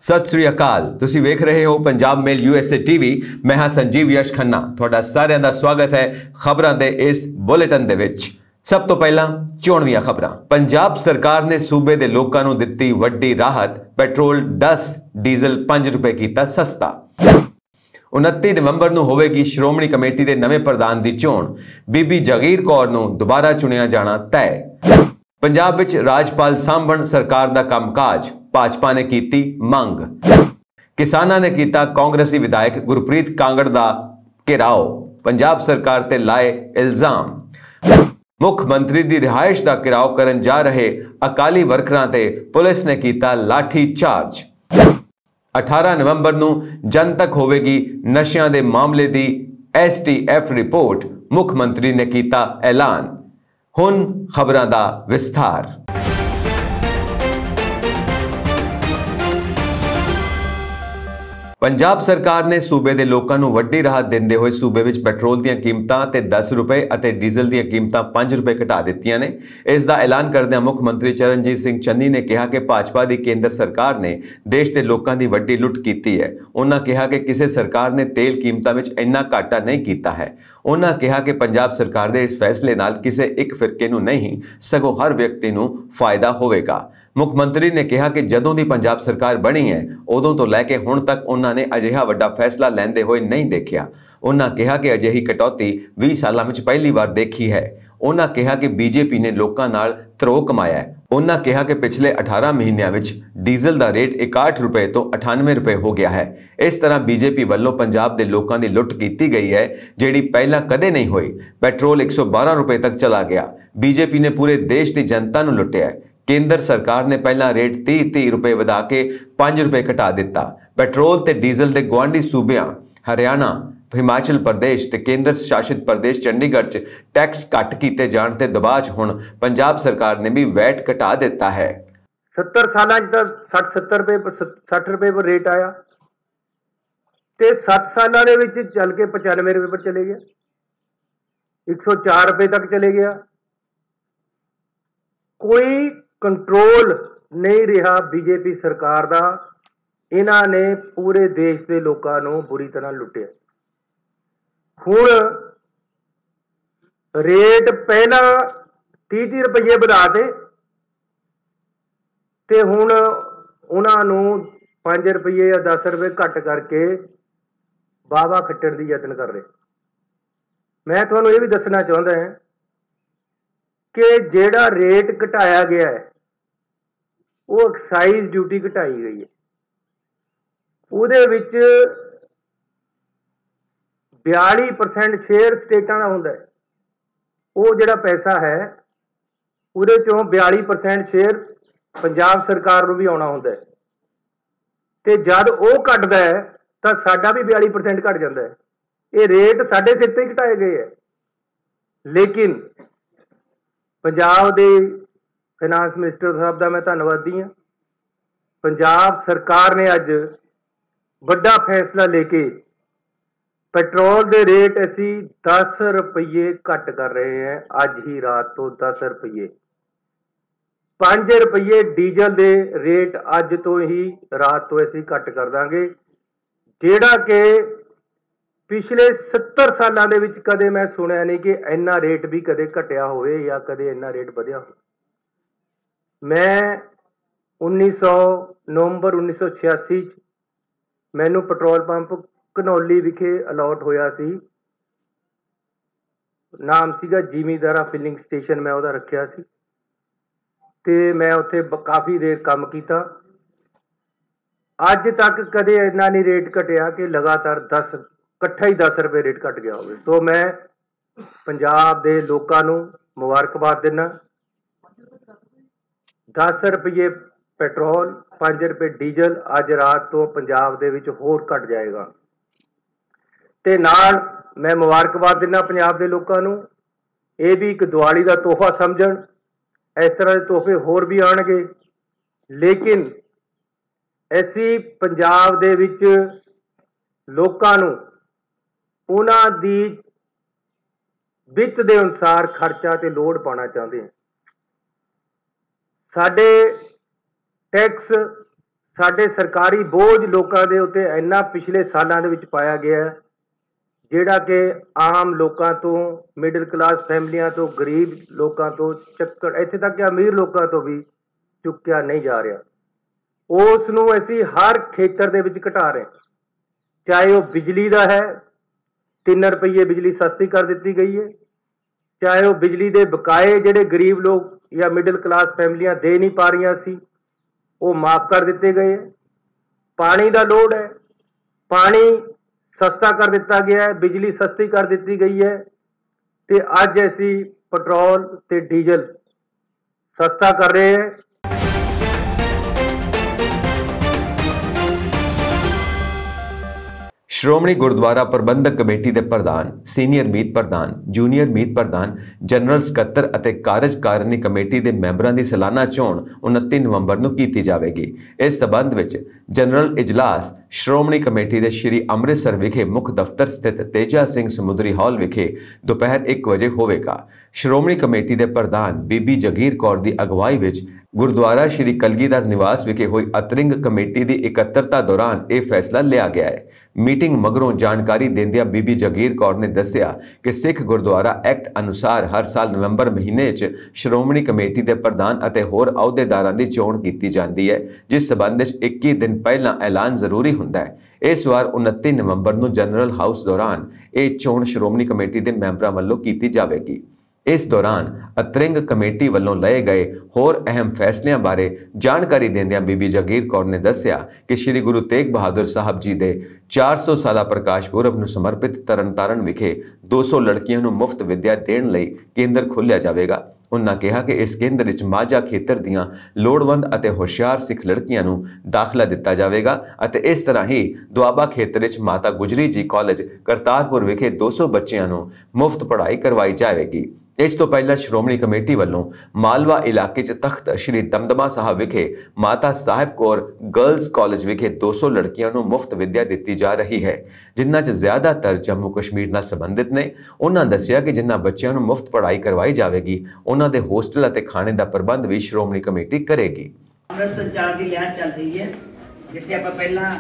सत श्री अकाल। तुसी वेख रहे हो पंजाब मेल यूएसए टीवी। मैं हाँ संजीव यश खन्ना। तुहाडा सारिਆਂ ਦਾ स्वागत है खबरां दे इस बुलेटिन दे विच। सब तो पहला चोणवीਆਂ खबरां। पंजाब सरकार ने सूबे दे लोकां नूं दित्ती वड्डी राहत। पेट्रोल 10 डीजल 5 रुपए कीता सस्ता। 29 नवंबर ਨੂੰ ਹੋਵੇਗੀ ਸ਼੍ਰੋਮਣੀ ਕਮੇਟੀ ਦੇ ਨਵੇਂ ਪ੍ਰਧਾਨ ਦੀ ਚੋਣ। ਬੀਬੀ ਜਗੀਰ ਕੌਰ ਨੂੰ ਦੁਬਾਰਾ ਚੁਣਿਆ ਜਾਣਾ ਤੈਅ। पंजाब विच राजपाल सांभण सरकार दा कामकाज। भाजपा ने कीती मंग। किसानां ने कीता कांग्रेसी विधायक गुरप्रीत कांगड़ दा घेराव। पंजाब सरकार ते लाए इल्जाम। मुख मंत्री दी रिहाइश दा घेराव करन जा रहे अकाली वर्करां ते पुलिस ने कीता लाठी चार्ज। 18 नवंबर ਨੂੰ जन तक होवेगी नशियां दे मामले दी STF रिपोर्ट। मुख मंत्री ने कीता ऐलान। हुण खबरां दा विस्तार। पंजाब सरकार ने सूबे के लोगों को वड्डी राहत देंदे हुए सूबे विच पेट्रोल दी कीमतां ते 10 रुपए और डीजल दी कीमतां 5 रुपए घटा दित्तियां ने। इसका ऐलान करदे मुख मंत्री चरणजीत सिंह चन्नी ने कहा कि भाजपा की केंद्र सरकार ने देश के लोगों की वड्डी लुट की है। उन्होंने कहा कि किसी सरकार ने तेल कीमतां विच इन्ना घाटा नहीं किया है। उन्होंने कहा कि पंजाब सरकार के इस फैसले नाल किसी एक फिरके नूं नहीं सगों हर व्यक्ति नूं फायदा होवेगा। मुख्यमंत्री ने कहा कि जदों दी पंजाब सरकार बनी है उदों तो लैके हुण तक उन्होंने अजिहा वड्डा फैसला लैंदे हुए नहीं देखा। उन्होंने कहा कि अजिही कटौती 20 सालों में पहली बार देखी है। उन्होंने कहा कि बीजेपी ने लोगों नाल धरो कमाया है। उन्होंने कहा कि पिछले 18 महीनों में डीजल का रेट 61 रुपए तो 98 रुपए हो गया है। इस तरह बीजेपी वालों पंजाब के लोगों की लुट की गई है जिहड़ी पहला कदे नहीं हुई। पेट्रोल 112 रुपए तक चला गया। बीजेपी ने पूरे देश की जनता नूं लुटिया है। केंद्र सरकार ने पहला रेट 30 रुपए वधा के 5 रुपए घटा दिता। पेट्रोल ते डीजल के गुआढ़ी सूबियां हरियाणा, हिमाचल प्रदेश ते केंद्र शासित प्रदेश चंडीगढ़ च टैक्स घट किए जाने के दबाव हुण पंजाब सरकार ने भी वैट घटा दिता है। 70 साल 60 रुपए पर रेट आया ते 7 सालों के विच चल के 95 रुपए पर चले गया, 104 रुपए तक चले गया। कोई कंट्रोल नहीं रहा बीजेपी सरकार का। इन्हां ने पूरे देश के लोगों को बुरी तरह लुटिया। हुण रेट पहला 30 रुपये बढ़ाते ते हुण उन्होंने 5 रुपये या 10 रुपये घट करके वाहवा खट्टण की यत्न कर रहे। मैं तुहानूं ये भी दसना चाहता है कि जेड़ा रेट घटाया गया है वो एक्साइज ड्यूटी घटाई गई है। उहदे विच 42% शेयर स्टेटां दा हुंदा है। वो जिहड़ा पैसा है उहदे चों 42% शेयर पंजाब सरकार नूं भी आउणा हुंदा है ते जद वो घटदा है तां साडा भी 42% घट जांदा है। ये रेट साडे सिर ते ही घटाए गए है। लेकिन पंजाब दे फाइनांस मिनिस्टर साहब का मैं धन्नवादी हाँ। पंजाब सरकार ने अज बड़ा फैसला लेके पेट्रोल के रेट असी 10 रुपये घट कर रहे हैं। अज ही रात तो 10 रुपये, 5 रुपये डीजल के रेट अज तो ही रात तो असी घट कर देंगे, जेड़ा कि पिछले 70 सालों के विच कदे मैं सुनिया नहीं कि इन्ना रेट भी कदे घटिया होवे या कदे इन्ना रेट वधिया हो। मैं 1900 नवंबर 1986 मैनू पेट्रोल पंप घनौली विखे अलॉट होया सी। नाम सीगा जिमीदारा फिलिंग स्टेशन। मैं उहदा रखिया सी ते मैं उत्थे काफ़ी देर काम किया। अज तक कदे इन्ना नहीं रेट घटिया कि लगातार 10 इकट्ठा ही 10 रुपये रेट घट गया हो। तो मैं पंजाब के लोगों को मुबारकबाद देना। 10 रुपये पेट्रोल 5 रुपये डीजल अज रात तो पंजाब दे विच होर घट जाएगा। ते नाल मैं मुबारकबाद देना पंजाब के लोगों को। ये भी एक दिवाली का तोहफा समझण। इस तरह के तोहफे होर भी आउणगे। लेकिन असी पंजाब दे विच लोगों को उन्हां दी वित्त के अनुसार खर्चा ते लोड़ पाना चाहते हैं। साडे टैक्स ਸਾਡੇ ਸਰਕਾਰੀ ਬੋਝ ਲੋਕਾਂ ਦੇ ਉੱਤੇ ਇੰਨਾ ਪਿਛਲੇ ਸਾਲਾਂ ਦੇ ਵਿੱਚ ਪਾਇਆ ਗਿਆ ਹੈ, ਜਿਹੜਾ ਕਿ ਆਮ ਲੋਕਾਂ ਤੋਂ, ਮਿਡਲ ਕਲਾਸ ਫੈਮਲੀਆਂ ਤੋਂ, ਗਰੀਬ ਲੋਕਾਂ ਤੋਂ ਚੱਕਰ, ਇੱਥੇ ਤੱਕ ਕਿ ਅਮੀਰ ਲੋਕਾਂ ਤੋਂ ਵੀ ਚੁੱਕਿਆ ਨਹੀਂ ਜਾ ਰਿਹਾ। ਉਸ ਨੂੰ ਅਸੀਂ ਹਰ ਖੇਤਰ ਦੇ ਵਿੱਚ ਘਟਾ ਰਹੇ, ਚਾਹੇ ਉਹ ਬਿਜਲੀ ਦਾ ਹੈ, 3 ਰੁਪਏ ਬਿਜਲੀ ਸਸਤੀ ਕਰ ਦਿੱਤੀ ਗਈ ਹੈ, ਚਾਹੇ ਉਹ ਬਿਜਲੀ ਦੇ ਬਕਾਏ ਜਿਹੜੇ ਗਰੀਬ ਲੋਕ ਜਾਂ ਮਿਡਲ ਕਲਾਸ ਫੈਮਲੀਆਂ ਦੇ ਨਹੀਂ ਪਾ ਰਹੀਆਂ ਸੀ, ਉਹ ਮਾਫ ਕਰ ਦਿੱਤੇ ਗਏ। ਪਾਣੀ ਦਾ ਲੋੜ ਹੈ, ਪਾਣੀ सस्ता कर दिता गया है, बिजली सस्ती कर दी गई है, ते अज असी पेट्रोल ते डीजल सस्ता कर रहे हैं। श्रोमणी गुरुद्वारा प्रबंधक कमेटी के प्रधान, सीनियर मीत प्रधान, जूनीयर मीत प्रधान, जनरल सकत्तर ਅਤੇ ਕਾਰਜਕਾਰਨੀ कमेटी के मैंबरों की सालाना चोण 29 नवंबर ਨੂੰ ਕੀਤੀ ਜਾਵੇਗੀ। इस संबंध ਵਿੱਚ जनरल इजलास श्रोमणी कमेटी के श्री ਅੰਮ੍ਰਿਤਸਰ विखे मुख दफ्तर स्थित तेजा सिंह समुद्री हॉल विखे दोपहर 1 वजे होवेगा। श्रोमणी कमेटी के प्रधान बीबी जगीर कौर की अगवाई विच गुरुद्वारा श्री कलगीधर निवास विखे हुई अतरिंग कमेटी की इकत्तरता दौरान यह फैसला लिया गया है। मीटिंग मगरों जानकारी देंदिया बीबी जगीर कौर ने दस्सिया कि सिख गुरुद्वारा एक्ट अनुसार हर साल नवंबर महीने श्रोमणी कमेटी के प्रधान और होर अहुदेदारां की चोण की जाती है, जिस संबंध 21 दिन पहला ऐलान जरूरी हुंदा है। इस बार 29 नवंबर को जनरल हाउस दौरान यह चोण श्रोमणी कमेटी के मैंबरों वालों की जाएगी। इस दौरान अतरिंग कमेटी वालों लए गए होर अहम फैसलों बारे जानकारी देंदिया बीबी जगीर कौर ने दस्सिया कि श्री गुरु तेग बहादुर साहब जी के 400 साला प्रकाश पुरब ਨੂੰ समर्पित तरनतारण विखे 200 लड़कियों को मुफ्त विद्या देने लई केंद्र खोलिया जाएगा। उन्होंने कहा कि इस केंद्र में माझा खेतर दियां लोड़वंद और होशियार सिख लड़कियों को दाखिला दिता जाएगा और इस तरह ही दुआबा खेतर में माता गुजरी जी कॉलेज करतारपुर विखे 200 बच्चों को मुफ्त पढ़ाई करवाई जाएगी। इस तो पहला श्रोमणी कमेटी वालों मालवा इलाके तख्त श्री दमदमा साहब विखे माता साहिब कौर गर्ल्स कॉलेज विखे 200 लड़कियों को मुफ्त विद्या दी जा रही है, जिन्हां च ज़्यादातर जम्मू कश्मीर नाल संबंधित ने। उन्होंने दस्सिया कि जिन्हां बच्चों को मुफ्त पढ़ाई करवाई जाएगी उन्हां दे होस्टल और खाने का प्रबंध भी श्रोमणी कमेटी करेगी। अमृत संचार की लहर चल रही है, जिथे आप पहला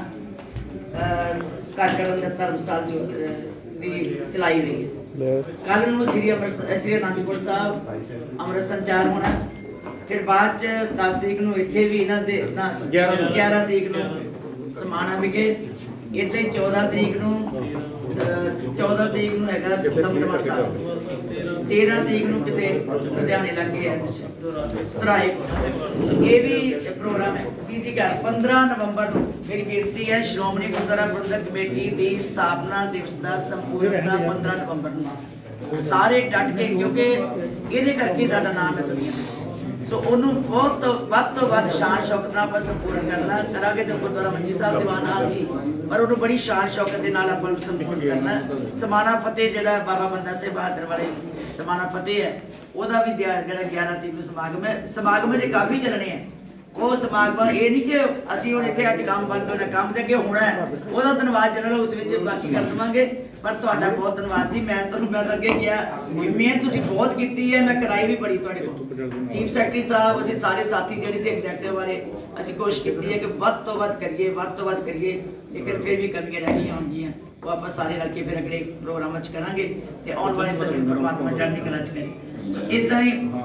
कार्यक्रम धर्मशाल जो चलाई रही है। कल श्री आनंदपुर साहब अमृत संचार होना, फिर बाद 10 तरीक को इतने भी इन्हों के 11 तरीक को समाना विखे, इतने 14 तरीक है दमदमा साहब, 13 तरीक को कितने लुधियाने लगे है तराए, ये भी प्रोग्राम है। तीजी गल 15 नवंबर को मेरी बेनती है श्रोमणी गुरुद्वारा प्रबंधक कमेटी की स्थापना दिवस का संपूर्णता 15 नवंबर को सारे डट के, क्योंकि ये करके साडा नाम है दुनिया में, सो उन्होंने बहुत वध तो वध शान शौकत नाल संपूर्ण करना करांगे। तो गुरुद्वारा मंजी साहब दीवान हाल जी, पर उन्होंने बड़ी शान शौकत के नाल आपां संपूर्ण करना। समाना फतेह जिहड़ा बाबा बंदा सिंह बहादुर वाले समाना फतेह है, वह भी जिहड़ा 11 तरीक को समागम है। समागम जे काफ़ी चलने हैं, वो समागम ये नहीं कि असीं हुण इत्थे अज काम बंद होना, काम ते अगे होना है, वह धन्यवाद जनरल उस विच बाकी कर देवांगे। पर तुहाडा बहुत धन्यवाद जी, मैं अगे गया मेहनत तुसीं बहुत की है, मैं कराई भी बड़ी तुहाडे कोल। चीफ सैकटरी साहब असीं सारे साथी जिहड़े सी एग्जैक्टिव वाले असीं कोशिश की है कि वध तो वध करिए, लेकिन फिर भी कमियां रह गई होंगियां, वो आप सारे रल के फिर अगले प्रोग्राम करांगे ते आउण वाले समय परमात्मा चढ़दी कला च करे। इदां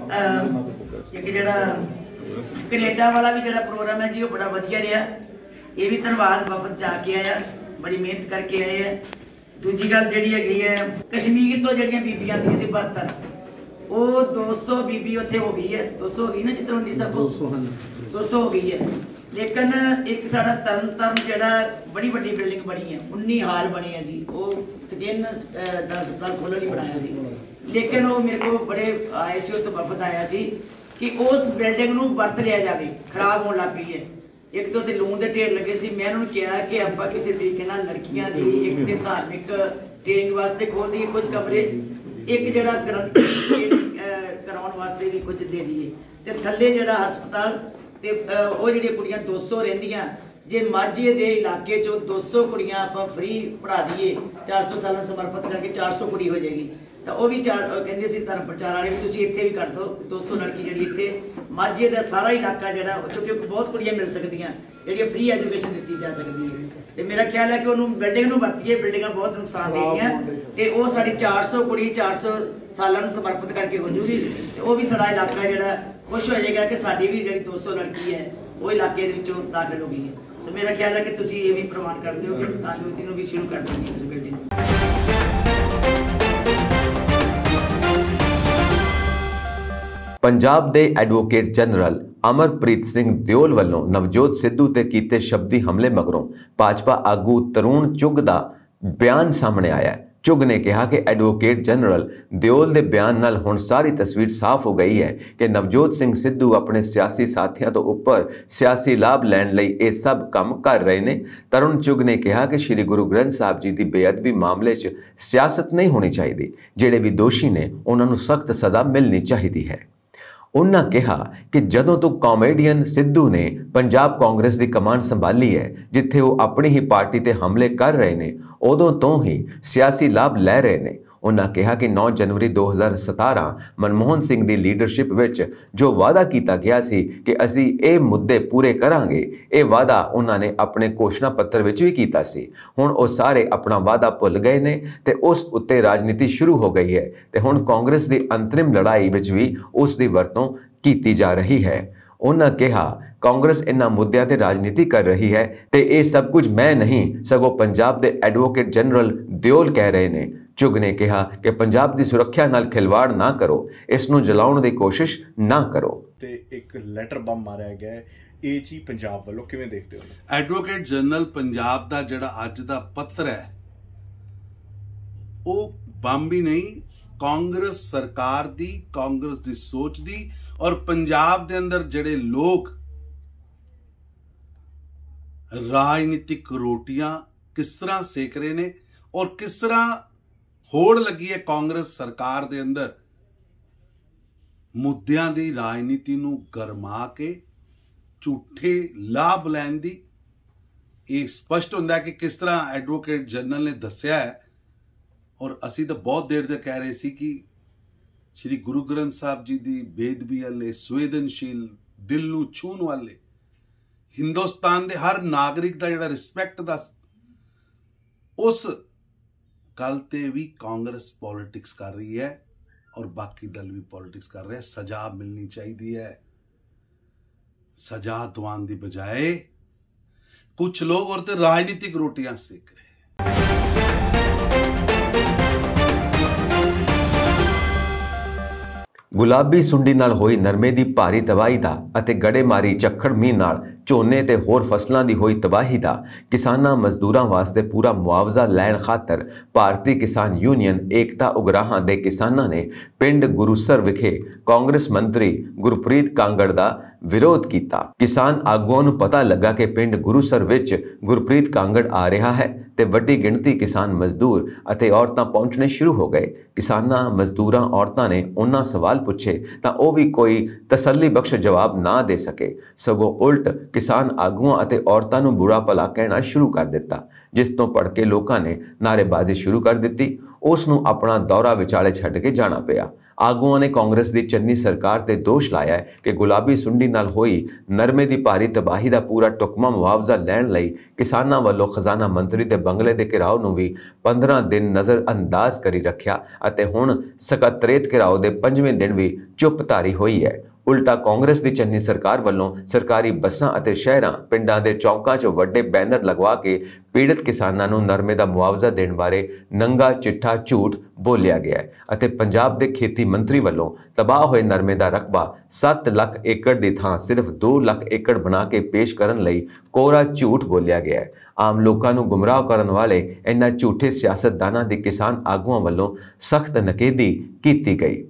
ही एक जिहड़ा कनेडा वाला भी जो प्रोग्राम है जी, वो बड़ा वधिया रहा, ये भी धन्यवाद वफद जाके आया, बड़ी मेहनत करके आए हैं। दूजी गल जी है कश्मीर तो जड़ियाँ बीबियां थी 72, वो 200 बीबी उत्थे हो गई है, 200 हो गई ना चित्रवंडी साहब, 200 हो गई है। लेकिन एक साडा तरन जिहड़ा बड़ी वड्डी बिल्डिंग बनी है, 19 हाल बने हैं जी, वो स्किन अस्पताल खोलने ही बनाया सी, लेकिन वो मेरे को बड़े आए सी, तो वफद आया सी कि उस बिल्डिंग को वरत लिया जाए, खराब होने लग पई है। एक तो लून के ढेर लगे सी, मैं उन्होंने कहा कि आप किसी तरीके लड़कियां की एक तो धार्मिक ट्रेनिंग वास्ते खोल दिए कुछ कमरे, एक जरा ग्रंथी कराने वास्ते भी कुछ दे दिए, तो थले जरा हस्पताल तो वो जी कुड़ियाँ 200 रहिंदियां, जे माझे के इलाके चो 200 कुड़ियाँ आप फ्री पढ़ा दिए, 400 साल समर्पित करके 400 कुड़ी हो जाएगी, तो वह भी कहते सी धर्म प्रचार वाले भी तुसीं इत्थे भी कर दो 200 लड़की जी इत्थे माझे का सारा इलाका जरा, क्योंकि बहुत कुड़ियाँ मिल सकदियां, ਜਿਹੜੀ ਫ੍ਰੀ ਐਜੂਕੇਸ਼ਨ ਦਿੱਤੀ ਜਾ ਸਕਦੀ ਹੈ। ਤੇ ਮੇਰਾ ਖਿਆਲ ਹੈ ਕਿ ਉਹਨੂੰ ਬਿਲਡਿੰਗ ਨੂੰ ਵਰਤੀਏ, ਬਿਲਡਿੰਗਾਂ ਬਹੁਤ ਨੁਕਸਾਨ ਦੇਣੀਆਂ ਤੇ ਉਹ ਸਾਡੀ 400 ਕੁੜੀ 400 ਸਾਲਾਂ ਨੂੰ ਸਮਰਪਿਤ ਕਰਕੇ ਹੋ ਜੂਗੀ ਤੇ ਉਹ ਵੀ ਸਾਡਾ ਇਲਾਕਾ ਜਿਹੜਾ ਖੁਸ਼ ਹੋ ਜਾਏਗਾ ਕਿ ਸਾਡੀ ਵੀ ਜਿਹੜੀ 200 ਲੜਕੀ ਹੈ ਉਹ ਇਲਾਕੇ ਦੇ ਵਿੱਚੋਂ ਦਾਖਲ ਹੋ ਗਈ ਹੈ। ਸੋ ਮੇਰਾ ਖਿਆਲ ਹੈ ਕਿ ਤੁਸੀਂ ਇਹ ਵੀ ਪ੍ਰਮਾਣ ਕਰਦੇ ਹੋ ਕਿ ਰਾਜਨੀਤੀ ਨੂੰ ਵੀ ਸ਼ੁਰੂ ਕਰ ਦੇਣੀ ਇਸ ਬਿਲਡਿੰਗ। पंजाब के एडवोकेट जनरल अमरप्रीत सिंह दिओल वालों नवजोत सिद्धू ते कीते शब्दी हमले मगरों भाजपा आगू तरुण चुग का बयान सामने आया है। चुग ने कहा कि एडवोकेट जनरल दिओल के बयान नाल हुण सारी तस्वीर साफ हो गई है कि नवजोत सिंह सिद्धू अपने सियासी साथियों तो उपर सियासी लाभ लैण लई ये सब काम कर रहे हैं। तरुण चुग ने कहा कि श्री गुरु ग्रंथ साहब जी की बेअदबी मामले च सियासत नहीं होनी चाहिए, जिहड़े भी दोषी ने उन्होंने सख्त सज़ा मिलनी चाहिए है। उन्होंने कहा कि जदों तो कॉमेडियन सिद्धू ने पंजाब कांग्रेस की कमान संभाली है, जिथे वो अपनी ही पार्टी ते हमले कर रहे हैं, उदों तो ही सियासी लाभ लै रहे हैं। उन्होंने कहा कि 9 जनवरी 2017 मनमोहन सिंह की लीडरशिप विच जो वादा किया गया सी कि असी ये मुद्दे पूरे करांगे, ये वादा उन्होंने अपने घोषणा पत्र विच भी किया सी। हुण वो सारे अपना वादा भुल गए ने ते उस उत्ते राजनीति शुरू हो गई है ते हुण कांग्रेस की अंतरिम लड़ाई विच भी उसकी वरतों की जा रही है। उन्होंने कहा कांग्रेस इन्हां मुद्दों ते राजनीति कर रही है ते ये सब कुछ मैं नहीं सगों पंजाब के एडवोकेट जनरल दिओल कह रहे हैं। चुग ने कहा कि पंजाब की सुरक्षा नाल खिलवाड़ ना करो, इसनूं जलाउण दी कोशिश ना करो। ते एक लैटर बम मारिया गया है, ये जी पंजाब वालों किवें देखते हो? एडवोकेट जनरल पंजाब दा जिहड़ा अज दा पत्र है वो बम भी नहीं, कांग्रेस सरकार दी, कांग्रेस दी सोच दी और पंजाब दे अंदर जिहड़े लोग राजनीतिक रोटियां किस तरह सेक रहे ने और किस तरह होड़ लगी है कांग्रेस सरकार दे अंदर मुद्दियां दी राजनीति नूं गरमा के झूठे लाभ लैण दी। ये स्पष्ट हुंदा है कि किस तरह एडवोकेट जनरल ने दस्सिया है और असी तो बहुत देर तक कह रहे सी कि श्री गुरु ग्रंथ साहब जी दी बेदबी वाले संवेदनशील दिल नूं छूण वाले हिंदुस्तान दे हर नागरिक दा जिहड़ा रिस्पैक्ट दा उस गल ते भी कांग्रेस पॉलिटिक्स कर रही है और बाकी दल भी पॉलिटिक्स कर रहे हैं। सजा मिलनी चाहिए है, सजा दवान दी बजाय कुछ लोग और ते राजनीतिक रोटियां सेक रहे हैं। गुलाबी सुंडी नाल होई नरमे की भारी तबाही का अते गड़ेमारी झक्खड़ मीह नाल झोने ते होर फसलों की हुई तबाही का किसानां मजदूरां वास्ते पूरा मुआवजा लैण खातर भारतीय किसान यूनियन एकता उगराहां दे किसानां ने पिंड गुरुसर विखे कांग्रेस मंत्री गुरप्रीत कांगड़ का विरोध किया। किसान आगुआं नूं पता लगा कि पिंड गुरुसर विच गुरप्रीत कांगड़ आ रहा है ते वड्डी गिणती किसान मजदूर अते औरतां पहुंचने शुरू हो गए। किसानां मजदूरां औरतां ने उन्हां सवाल पूछे तां ओह भी कोई तसल्ली बख्श जवाब ना दे सके, सगों उल्ट किसान आगुआं अते औरतां नूं बुरा भला कहना शुरू कर दिता, जिस तो भड़के लोगों ने नारेबाजी शुरू कर दी। उस नूं अपना दौरा विचाले छड्ड के जाना पिया। आगुआं ने कांग्रेस की चन्नी सरकार ते दोष लाया है कि गुलाबी सुंडी नाल होई नरमे की भारी तबाही का पूरा टुकमा मुआवजा लैण लई किसानां वल्लों खजाना मंत्री के बंगले के घिराव नूं भी 15 दिन नज़र अंदाज करी रखिया अते हुण सकत्रेत घिराव के 5वें दिन भी चुप धारी हुई है। उल्टा कांग्रेस की चन्नी सरकार वालों सरकारी बसां अते शहरां पिंडां दे चौंकां 'च वड्डे बैनर लगवा के पीड़ित किसानां नूं नरमे दा मुआवजा देण बारे नंगा चिट्ठा झूठ बोलिया गया है अते पंजाब के खेती मंत्री वालों तबाह होए नरमे दा रकबा 7 लाख एकड़ की थां सिर्फ 2 लाख एकड़ बना के पेश करन लई कोरा झूठ बोलिया गया है। आम लोगों को गुमराह करने वाले इन्हां झूठे सियासतदानां दी किसान आगुआं वालों सख्त नकेदी की गई।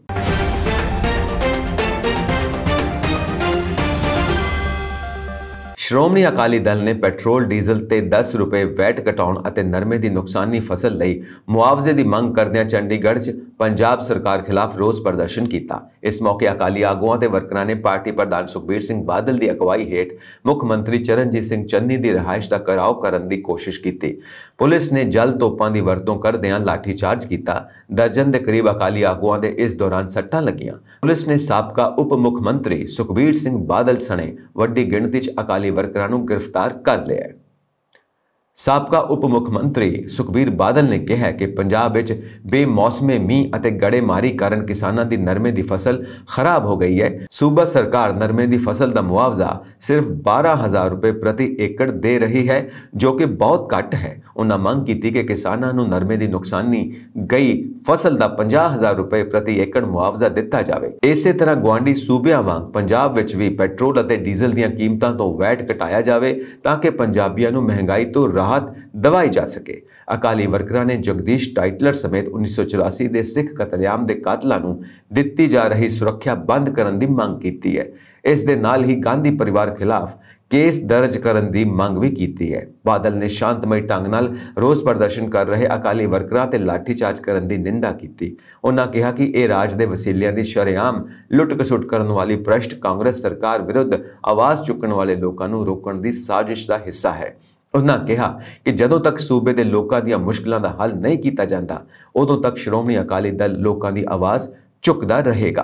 श्रोमणी अकाली दल ने पेट्रोल डीजल ते 10 रुपए वैट घटाउण अते नरमे की नुकसानी फसल लई मुआवजे की मंग करदिआं चंडीगढ़ च पंजाब सरकार खिलाफ रोस प्रदर्शन किया। इस मौके अकाली आगुआं ते वर्करां ने पार्टी प्रधान सुखबीर सिंह बादल की अगवाई हेठ मुख मंत्री चरणजीत सिंह चन्नी की रिहाइश का घेराव करने की कोशिश की। पुलिस ने जल तोपां की वरतों करदिआं लाठीचार्ज किया। दर्जन के करीब अकाली आगुआं दे इस दौरान सट्टां लगियां। पुलिस ने साबका उप मुख मंत्री सुखबीर सिंह बादल सने वड्डी गिणती च अकाली वर्करां नूं गिरफ्तार कर लिया है। साबका उप मुख्यमंत्री सुखबीर बादल ने कहा कि पंजाब विच बेमौसमे मींह अते गड़ेमारी कारण किसानां दी नरमे दी फसल खराब हो गई है। सूबा सरकार नरमे दी फसल दा मुआवजा सिर्फ 12,000 रुपए प्रति एकड़ दे रही है, जो कि बहुत घट है। उन्होंने मांग की कि किसानां नूं नरमे दी नुकसानी गई फसल दा 50,000 रुपए प्रति एकड़ मुआवजा दिता जाए। इसे तरह गुआंढी सूबियां वांग पंजाब विच भी पेट्रोल अते डीजल दीयां कीमतां तो वैट घटाया जाए ताकि पंजाबियां नूं महंगाई तो राहत दवाई जा सके। अकाली वर्करां ने जगदीश टाइटलर समेत 1984 के सिख कतलेआम के कातलां नूं दित्ती जा रही सुरक्षा बंद करन दी मांग की है। इस दे नाल ही गांधी परिवार खिलाफ केस दर्ज करन दी मांग भी की है। बादल ने शांतमई ढंग नाल रोज प्रदर्शन कर रहे अकाली वर्करां ते लाठीचार्ज करन दी निंदा की। उन्होंने कहा कि यह राज दे वसीलियां दी शरेआम लुट खसुट करन वाली भ्रष्ट कांग्रेस सरकार विरुद्ध आवाज़ चुकण वाले लोकां नूं रोकण दी साजिश का हिस्सा है। उन्होंने कहा कि जदों तक सूबे के लोगों दी मुश्किलों का हल नहीं किया जाता, उदों तक श्रोमणी अकाली दल लोगों की आवाज़ चुकता रहेगा।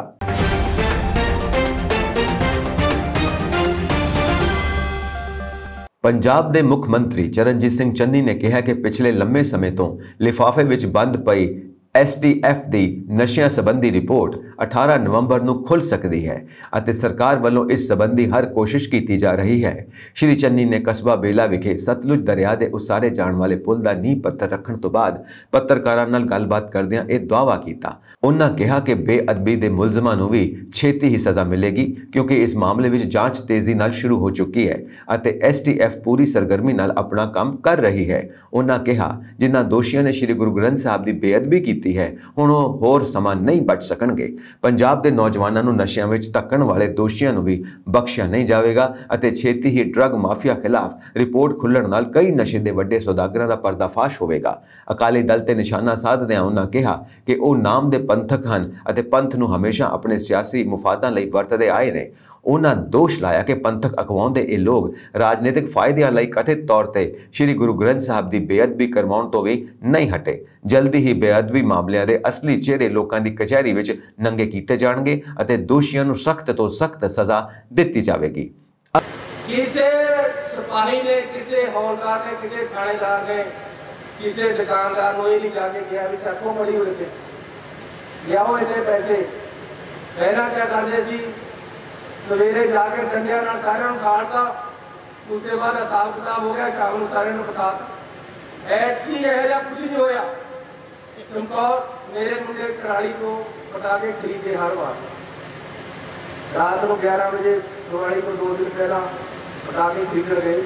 पंजाब के मुख्य मंत्री चरणजीत सिंह चन्नी ने कहा कि पिछले लंबे समय तो लिफाफे विच बंद पई STF की नशिया संबंधी रिपोर्ट 18 नवंबर को खुल सकती है और सरकार वालों इस संबंधी हर कोशिश की जा रही है। श्री चन्नी ने कस्बा बेला विखे सतलुज दरिया के उसारे जाने वाले पुल का नींह पत्थर रखने तो बाद पत्रकारों नाल गलबात करदियां यह दावा किया। उन्होंने कहा कि बेअदबी के मुलजमां नूं भी छेती ही सज़ा मिलेगी, क्योंकि इस मामले में जांच तेजी नाल शुरू हो चुकी है और STF पूरी सरगर्मी नाल अपना काम कर रही है। उन्होंने कहा जिन्हां दोषियों ने श्री गुरु ग्रंथ साहब की बेअदबी की है हुण होर समा नहीं बच सकणगे। पंजाब के नौजवानों नूं नशियां विच धक्कण वाले दोषियों नूं भी बख्शिया नहीं जाएगा और छेती ही ड्रग माफिया खिलाफ रिपोर्ट खुलण नाल कई नशे के वड्डे सौदागरां दा पर्दाफाश होवेगा। अकाली दल ते निशाना साधदिआं उन्हां कहा कि वह नाम दे पंथक हन अते पंथ नूं हमेशा अपने सियासी मुफादां लई वरतदे आए ने। उन्होंने दोष लाया कि पंथक अगवाउंदे ये लोग राजनीतिक फायदियां लई कथित तौर पर श्री गुरु ग्रंथ साहब की बेअदबी करवाउण तो भी नहीं हटे। जल्दी ही बेअदबी मामलों के असली चेहरे लोगों की कचहरी में नंगे किए जाएंगे और दोषियों को सख्त तो सख्त सज़ा दी जाएगी। किसी सिपाही ने, किसी हौलदार ने, किसी थानेदार ने, किसी दुकानदार को ये नहीं जाके किया भी चक्को बड़ी हुई थे लियाओ इतने पैसे। पहला क्या करते सी, सवेरे जाके डंडिया सारे खाड़ता, उसके बाद हिसाब किताब हो गया, शाम को सारे पता ऐसी यह कुछ नहीं होया। चमकौर मेरे मुंडे कराड़ी को पटा के खरीदे हर बार रात को 11 बजे, दिवाली को 2 दिन पहला पटा के खरीद गए।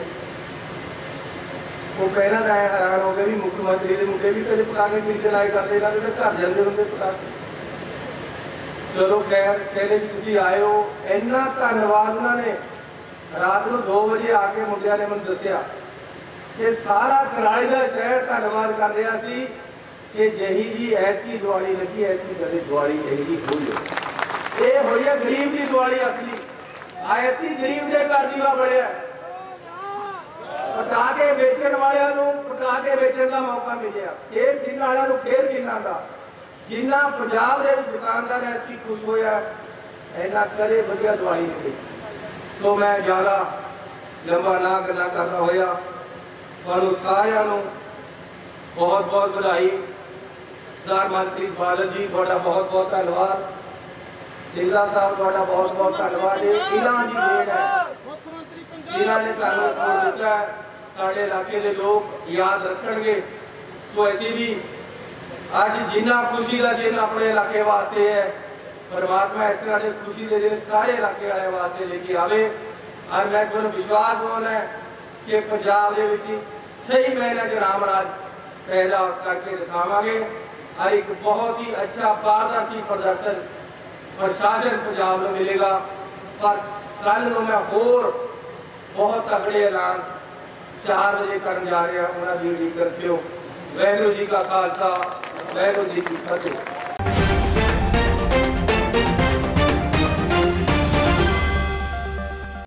वो कहना था हैरान हो गए भी मुख्यमंत्री के मुंडे भी कदे पटा के खरीदे लाए करते घर जाते होंगे पटा के। चलो खैर कहते तुम आए हो, इन्ना धन्यवाद उन्होंने। रात को 2 बजे आके मुंडिया ने मैं दसिया कि सारा कराली का शहर धन्यवाद कर रहा सी कि यही जी ऐसी दिवाली लगी, ऐसी कदे दिवाली यही हुई ये हुई है गरीब की दिवाली असली। ऐसी गरीब के घर दीवा बड़े पटा के बेचने वाले पटा के बेचने का मौका मिले, खेल खेलने वाले खेल खेलने का। जिन्ना पंजाब के दुकानदार ऐसी खुश होया इन्ना कदे वधिया दिवाली नहीं। तो मैं ज़्यादा लंबा ना गल्लां करता होया तुहानूं सारिआं नूं बहुत बहुत बधाई। सरदार मनप्रीत बादल जी तुहाडा बहुत बहुत धन्यवाद। जिला साहब तुहाडा बहुत बहुत धन्यवाद। इन्हां दी देन है जिन्हां ने सानूं वोट दित्ता है, साडे इलाके के लोग याद रखणगे। तो ऐसी भी आज जिन्ना खुशी का दिन अपने इलाके वास्ते है, परमात्मा इस तरह के खुशी के दिन सारे इलाके वाले वास्ते लेके आवे। और मैं तुहानूं विश्वास होना है कि पंजाब दे विच सही मायने च राम राज पैदा करके दिखावांगे और एक बहुत ही अच्छा पारदर्शी प्रदर्शन प्रशासन पंजाब में मिलेगा। पर कल को मैं होर बहुत तगड़े ऐलान 4 बजे कर जा रहा, उन्होंने उम्मीद रखियो। वाहिगुरू जी का खालसा, वाहिगुरू जी की फतेह।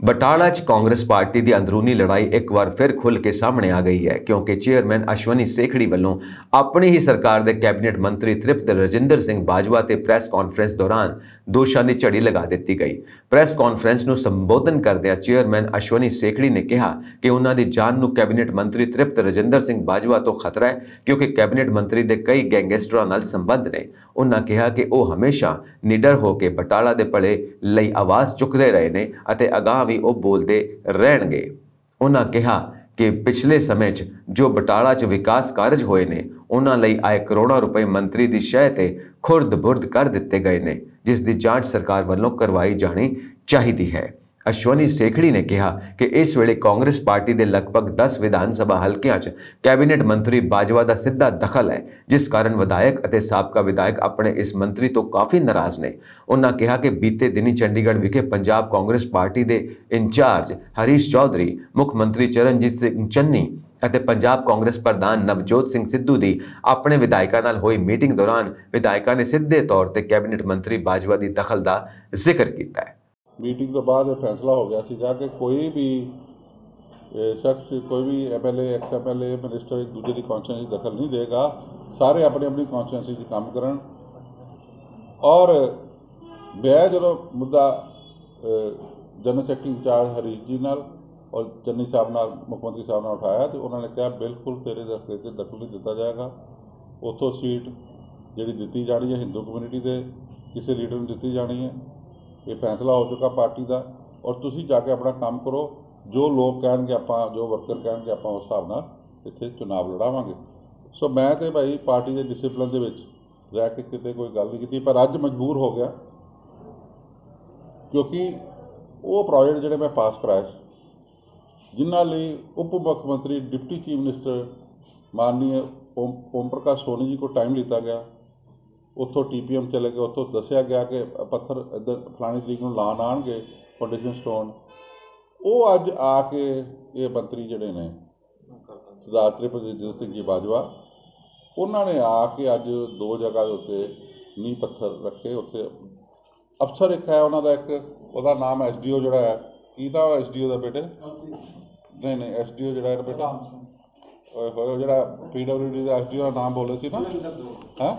बटाला च कांग्रेस पार्टी की अंदरूनी लड़ाई एक बार फिर खुल के सामने आ गई है, क्योंकि चेयरमैन अश्वनी सेखड़ी वालों अपनी ही सरकार के कैबिनेट मंत्री तृप्त रजिंदर सिंह बाजवा ते प्रेस कॉन्फ्रेंस दौरान दोषां की झड़ी लगा दी गई। प्रेस कॉन्फ्रेंस को संबोधन करदਿਆਂ चेयरमैन अश्वनी सेखड़ी ने कहा कि उन्हों की जान को कैबिनेट मंत्री तृप्त रजिंदर सिंह बाजवा तो खतरा है, क्योंकि कैबिनेट मंत्री के कई गैंगस्टरों नाल संबंध ने। उन्होंने कहा कि वह हमेशा निडर होकर बटाला के भले लई आवाज़ चुकते रहे ने अते अगाह भी वो बोलते रहणगे। उन्होंने कहा कि पिछले समय जो बटाला च विकास कारज होए ने उन्हां लई आए करोड़ों रुपए मंत्री की शह ते खुर्द बुर्द कर दिते गए ने, जिस की जांच सरकार वालों करवाई जानी चाहिए है। अश्वनी सेखड़ी ने कहा कि इस वेले कांग्रेस पार्टी के लगभग 10 विधान सभा हल्कियां च कैबिनेट मंत्री बाजवा का सीधा दखल है, जिस कारण विधायक अते साबका विधायक अपने इस मंत्री तो काफ़ी नाराज ने। उन्होंने कहा कि बीते दिनी चंडीगढ़ विखे पंजाब कांग्रेस पार्टी के इंचार्ज हरीश चौधरी, मुख मंत्री चरणजीत सिंह चन्नी ਅਤੇ पंजाब कांग्रेस प्रधान नवजोत सिंह सिद्धू की अपने विधायकों नाल हुई मीटिंग दौरान विधायकों ने सीधे तौर पर कैबिनेट मंत्री बाजवा की दखल का जिक्र किया है। मीटिंग तो बाद फैसला हो गया सीगा कि कोई भी शख्स, कोई भी MLA, ex-MLA, मिनिस्टर एक दूसरे की कॉन्स्टिट्यूएंसी दखल नहीं देगा। सारे अपनी अपनी कॉन्स्टिट्यूएंसी की काम करन। और मैं जो मुद्दा general secretary in-charge Harish ji नाल और चन्नी साहब नाल, मुख्यमंत्री साहब नाल उठाया तो उन्होंने कहा बिल्कुल तेरे दखल नहीं दिता जाएगा। उतों सीट जी दी जानी है हिंदू कम्यूनिटी के किसी लीडर को दी जानी है। ये फैसला हो चुका पार्टी का और तुसी जाके अपना काम करो। जो लोग कहेंगे आप, जो वर्कर कहेंगे आप उस हिसाब नाल इत्थे चुनाव लड़ावांगे। सो मैं तो भाई पार्टी के डिसिपलिन दे विच रह के किते कोई गल नहीं की, पर अज मजबूर हो गया क्योंकि वो प्रोजेक्ट जिहड़े मैं पास कराए जिन्हां लई उप मुख्यमंत्री डिप्टी चीफ मिनिस्टर माननीय ओम प्रकाश सोनी जी को टाइम लिता गया। उत्थों TPM चले गए, उत्थों दसिया गया कि पत्थर इधर फलानी तरीक को लान आएंगे फाउंडेशन स्टोन। वो अज आके ये मंत्री जिहड़े ने सरदार तृप्त रजिंदर सिंह जी बाजवा उन्होंने आके अज 2 जगह उत्ते नींह पत्थर रखे। उत्थे अफसर एक है उन्होंने, एक उसका नाम SDO जोड़ा है, की नाम SDO का बेटे नहीं SDO जोड़ा बेटा जो PWD का SDO का नाम बोले सी ना, है